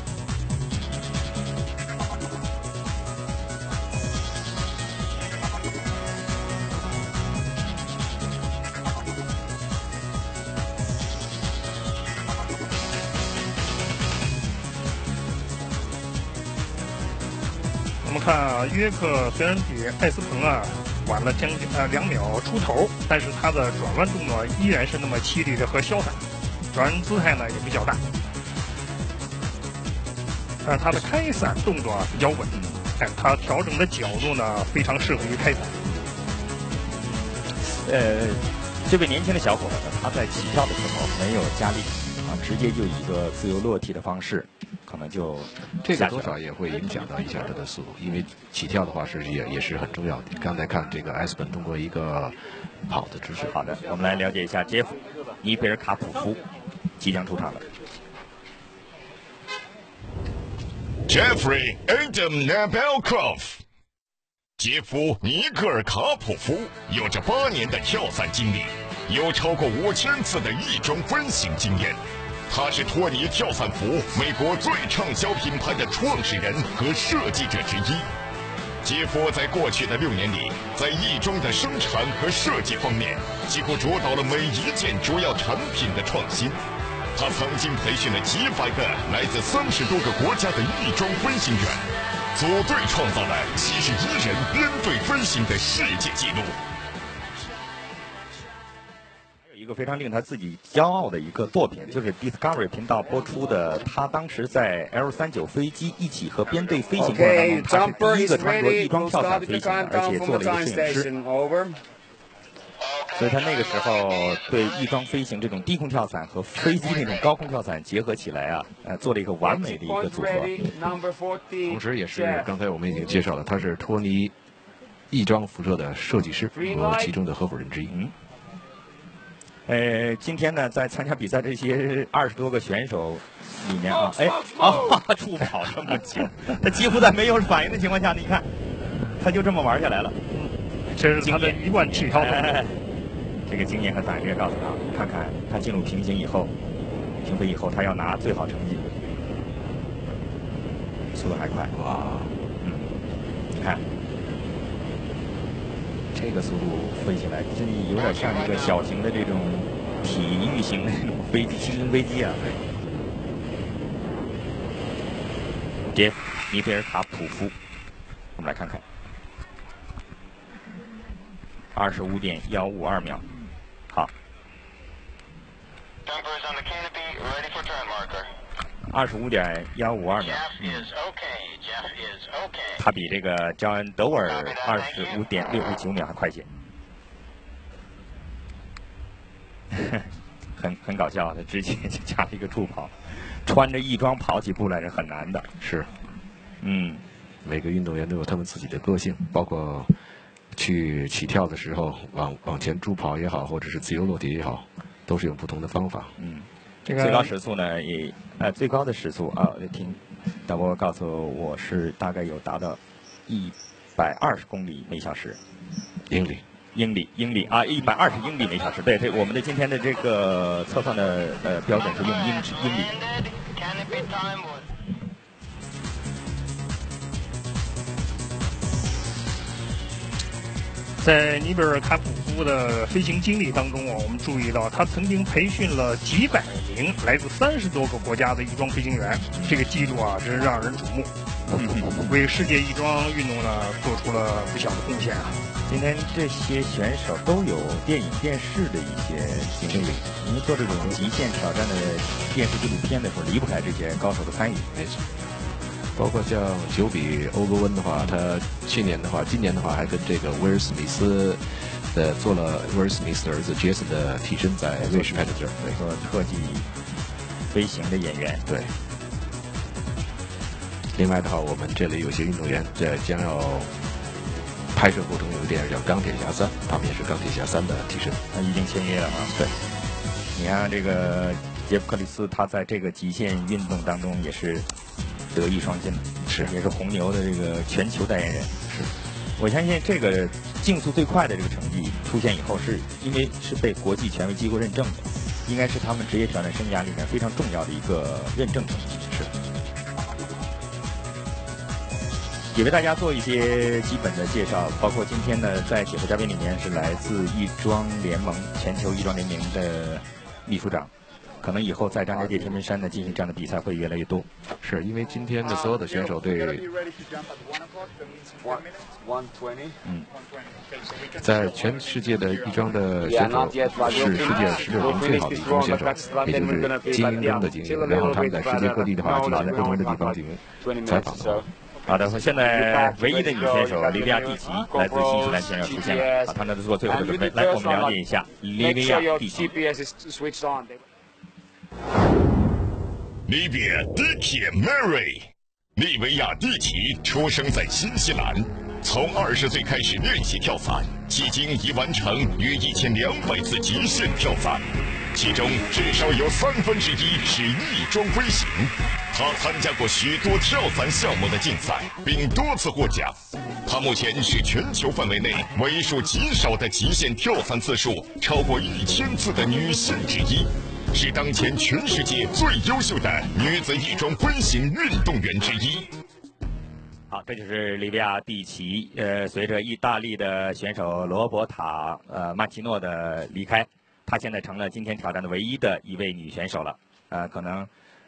我们看啊，约克虽然比艾斯彭啊晚了将近呃两秒出头，但是他的转弯动作依然是那么凄厉的和潇洒，转弯姿态呢也比较大，但是他的开伞动作啊比较稳，哎，他调整的角度呢非常适合于开伞。 呃，这位年轻的小伙子呢，他在起跳的时候没有加力啊，直接就以一个自由落体的方式。可能就这个多少也会影响到一下他的速度，因为起跳的话是也也是很重要的。刚才看这个艾斯本通过一个跑的姿势。 好的，我们来了解一下杰夫尼贝尔卡普夫即将出场了。 Jeffrey Adam Nabokov， 杰夫尼格尔卡普夫有着八年的跳伞经历，有超过五千次的翼装飞行经验。他是托尼跳伞服美国最畅销品牌的创始人和设计者之一。杰夫在过去的六年里，在翼装的生产和设计方面，几乎主导了每一件主要产品的创新。他曾经培训了几百个来自三十多个国家的翼装飞行员，组队创造了七十一人编队飞行的世界纪录。 一个非常令他自己骄傲的一个作品，就是 Discovery 频道播出的。他当时在 L 三十九飞机一起和编队飞行过程当中，他是第一个穿着翼装跳伞飞行的，而且做了一个摄影师。所以他那个时候对翼装飞行这种低空跳伞和飞机那种高空跳伞结合起来啊，呃，做了一个完美的一个组合。 同时，也是刚才我们已经介绍了，他是托尼翼装辐射的设计师和其中的合伙人之一。 嗯。呃，今天呢，在参加比赛这些二十多个选手里面啊，哎，啊，助跑这么久，他几乎在没有反应的情况下，你看，他就这么玩下来了。 这是他的一贯起跳动作。 哎，这个经验和胆略告诉他，看看他进入平行以后，平飞以后，他要拿最好成绩，速度还快。哇，嗯，你看。这个速度飞起来，真有点像一个小型的这种体育型的这种飞机，轻型飞机啊。杰夫尼贝尔卡普夫，我们来看看，二十五点幺五二秒，好。二十五点幺五二秒。嗯他比这个焦恩·德沃尔二十五点六九秒还快些，很很搞笑，他直接就加了一个助跑，穿着翼装跑起步来是很难的。 是， 嗯， 每个运动员都有他们自己的个性，包括去起跳的时候往往前助跑也好，或者是自由落体也好，都是有不同的方法。 嗯，这个最高时速呢，也呃最高的时速啊，我听。导播告诉我是大概有达到一百二十公里每小时， 英里， 英里，英里啊，一百二十英里每小时。对，这我们的今天的这个测算的呃标准是用英英里。 在尼贝尔卡普夫的飞行经历当中啊，我们注意到他曾经培训了几百名来自三十多个国家的翼装飞行员，这个记录啊真是让人瞩目，为世界翼装运动呢做出了不小的贡献啊。 今天这些选手都有电影、电视的一些经历，因为做这种极限挑战的电视纪录片的时候，离不开这些高手的参与。 没错。包括像九比欧格温的话，他去年的话，今年的话还跟这个威尔史密斯的做了威尔史密斯的儿子杰森的替身，在瑞士拍的片，对， 做特技飞行的演员， 对。另外的话，我们这里有些运动员这将要拍摄过程有一点叫钢铁侠三，他们也是钢铁侠三的替身， 他已经签约了啊。 对， 你看这个杰夫克里斯，他在这个极限运动当中也是德艺双馨， 是也是红牛的这个全球代言人。是，我相信这个竞速最快的这个成绩出现以后，是因为是被国际权威机构认证的，应该是他们职业挑战生涯里面非常重要的一个认证成绩。是。也为大家做一些基本的介绍，包括今天呢，在解说嘉宾里面是来自亦庄联盟全球亦庄联盟的秘书长，可能以后在张家界、天门山呢进行这样的比赛会越来越多。 是因为今天的所有的选手对，嗯，在全世界的亦庄的选手是世界十六名最好的亦庄选手，也就是精英中的精英。然后他们在世界各地的话，进行不同的地方进行采访的话。 好的，现在唯一的女选手莉维亚·蒂奇来自新西兰选手出现了，好，她呢做最后的准备。来，我们了解一下莉维亚·蒂奇。 莉维亚·蒂奇 Mary， 莉维亚·蒂奇出生在新西兰，从二十岁开始练习跳伞，迄今已完成约一千两百次极限跳伞，其中至少有三分之一是翼装飞行。他参加过许多跳伞项目的竞赛，并多次获奖。他目前是全球范围内为数极少的极限跳伞次数超过一千次的女性之一，是当前全世界最优秀的女子翼装飞行运动员之一。 好，这就是莉维亚·蒂奇。呃，随着意大利的选手罗伯塔呃曼奇诺的离开，她现在成了今天挑战的唯一的一位女选手了。呃，可能。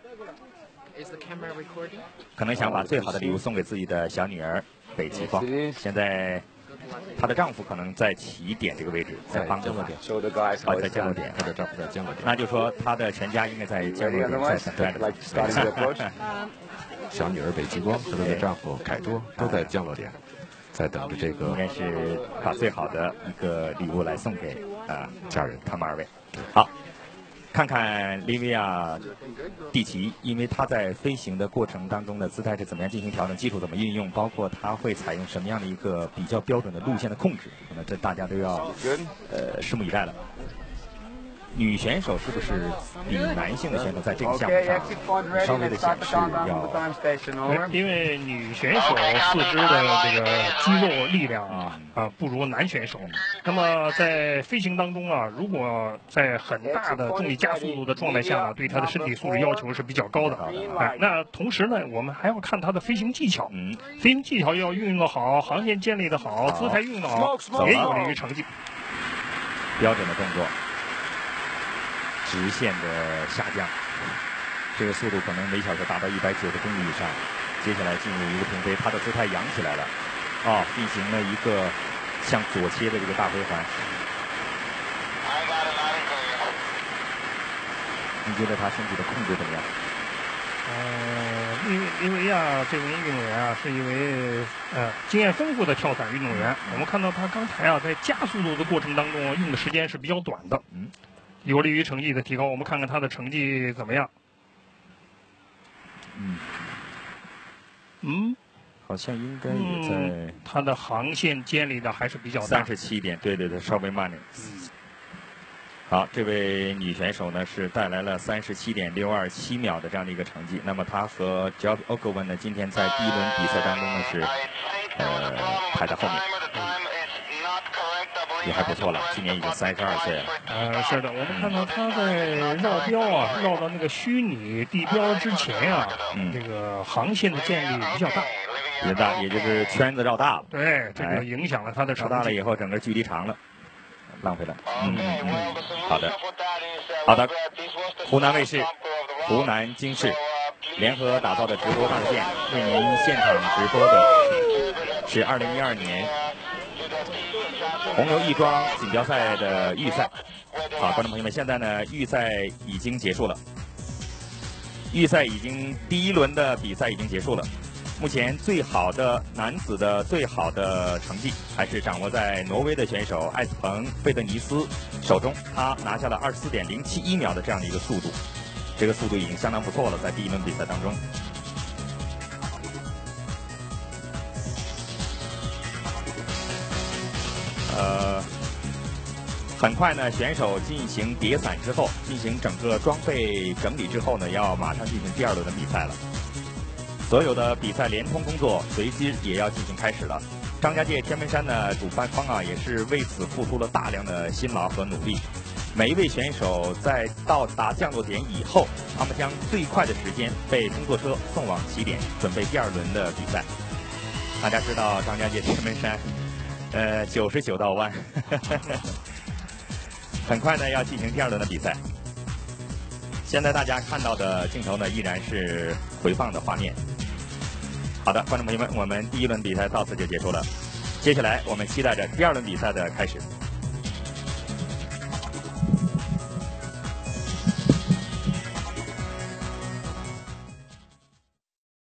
可能想把最好的礼物送给自己的小女儿北极光。现在，她的丈夫可能在起点这个位置，在帮助她。啊，在降落点， 她的丈夫在降落点。 那就说她的全家应该在降落点在等待着。 小女儿北极光和她的丈夫凯多都在降落点，在等着这个。 应该是把最好的一个礼物来送给啊、呃、 家人， 他们二位。好。看看莉维亚·蒂奇，因为她在飞行的过程当中的姿态是怎么样进行调整，技术怎么运用，包括她会采用什么样的一个比较标准的路线的控制，那这大家都要呃拭目以待了。女选手是不是比男性的选手在这个项目上稍微的显示要？ 因为女选手四肢的这个肌肉力量啊啊不如男选手。那么在飞行当中啊，如果在很大的重力加速度的状态下呢，对她的身体素质要求是比较高的。哎，那同时呢，我们还要看她的飞行技巧。嗯，飞行技巧要运用的好，航线建立的好，姿态运用的好，也有利于成绩。 标准的动作。直线的下降，这个速度可能每小时达到一百九十公里以上。接下来进入一个平飞，他的姿态扬起来了，啊、哦，进行了一个向左切的这个大回环。你觉得他身体的控制怎么样？ 呃，利利维亚这名运动员啊，是一位呃经验丰富的跳伞运动员。我们看到他刚才啊，在加速度的过程当中用的时间是比较短的。嗯。有利于成绩的提高，我们看看他的成绩怎么样。 嗯， 嗯， 好像应该也在、嗯、 他的航线建立的还是比较大。 三十七点，对对对，稍微慢点。嗯、好，这位女选手呢是带来了三十七点六二七秒的这样的一个成绩。那么她和 Job Ogovan 呢，今天在第一轮比赛当中呢是呃排在后面。也还不错了，今年已经三十二岁了。 呃，是的，我们看到他在绕标啊，绕到那个虚拟地标之前啊，嗯，这个航线的建立比较大， 比较大，也就是圈子绕大了。 对，这个影响了他的成绩。 绕大了以后，整个距离长了，浪费了。嗯嗯嗯，好的，好的。湖南卫视、湖南经视联合打造的直播上线，为您现场直播的是二零一二年。红牛亦庄锦标赛的预赛，好，观众朋友们，现在呢预赛已经结束了，预赛已经第一轮的比赛已经结束了， 目前最好的男子的最好的成绩还是掌握在挪威的选手艾斯彭·费德尼斯手中，他拿下了二十四点零七一秒的这样的一个速度，这个速度已经相当不错了，在第一轮比赛当中。呃，很快呢，选手进行叠散之后，进行整个装备整理之后呢，要马上进行第二轮的比赛了。所有的比赛联通工作随即也要进行开始了。张家界天门山的主办方啊，也是为此付出了大量的辛劳和努力。每一位选手在到达降落点以后，他们将最快的时间被工作车送往起点，准备第二轮的比赛。大家知道张家界天门山，呃，九十九道弯，很快呢要进行第二轮的比赛。现在大家看到的镜头呢，依然是回放的画面。好的，观众朋友们，我们第一轮比赛到此就结束了。接下来我们期待着第二轮比赛的开始。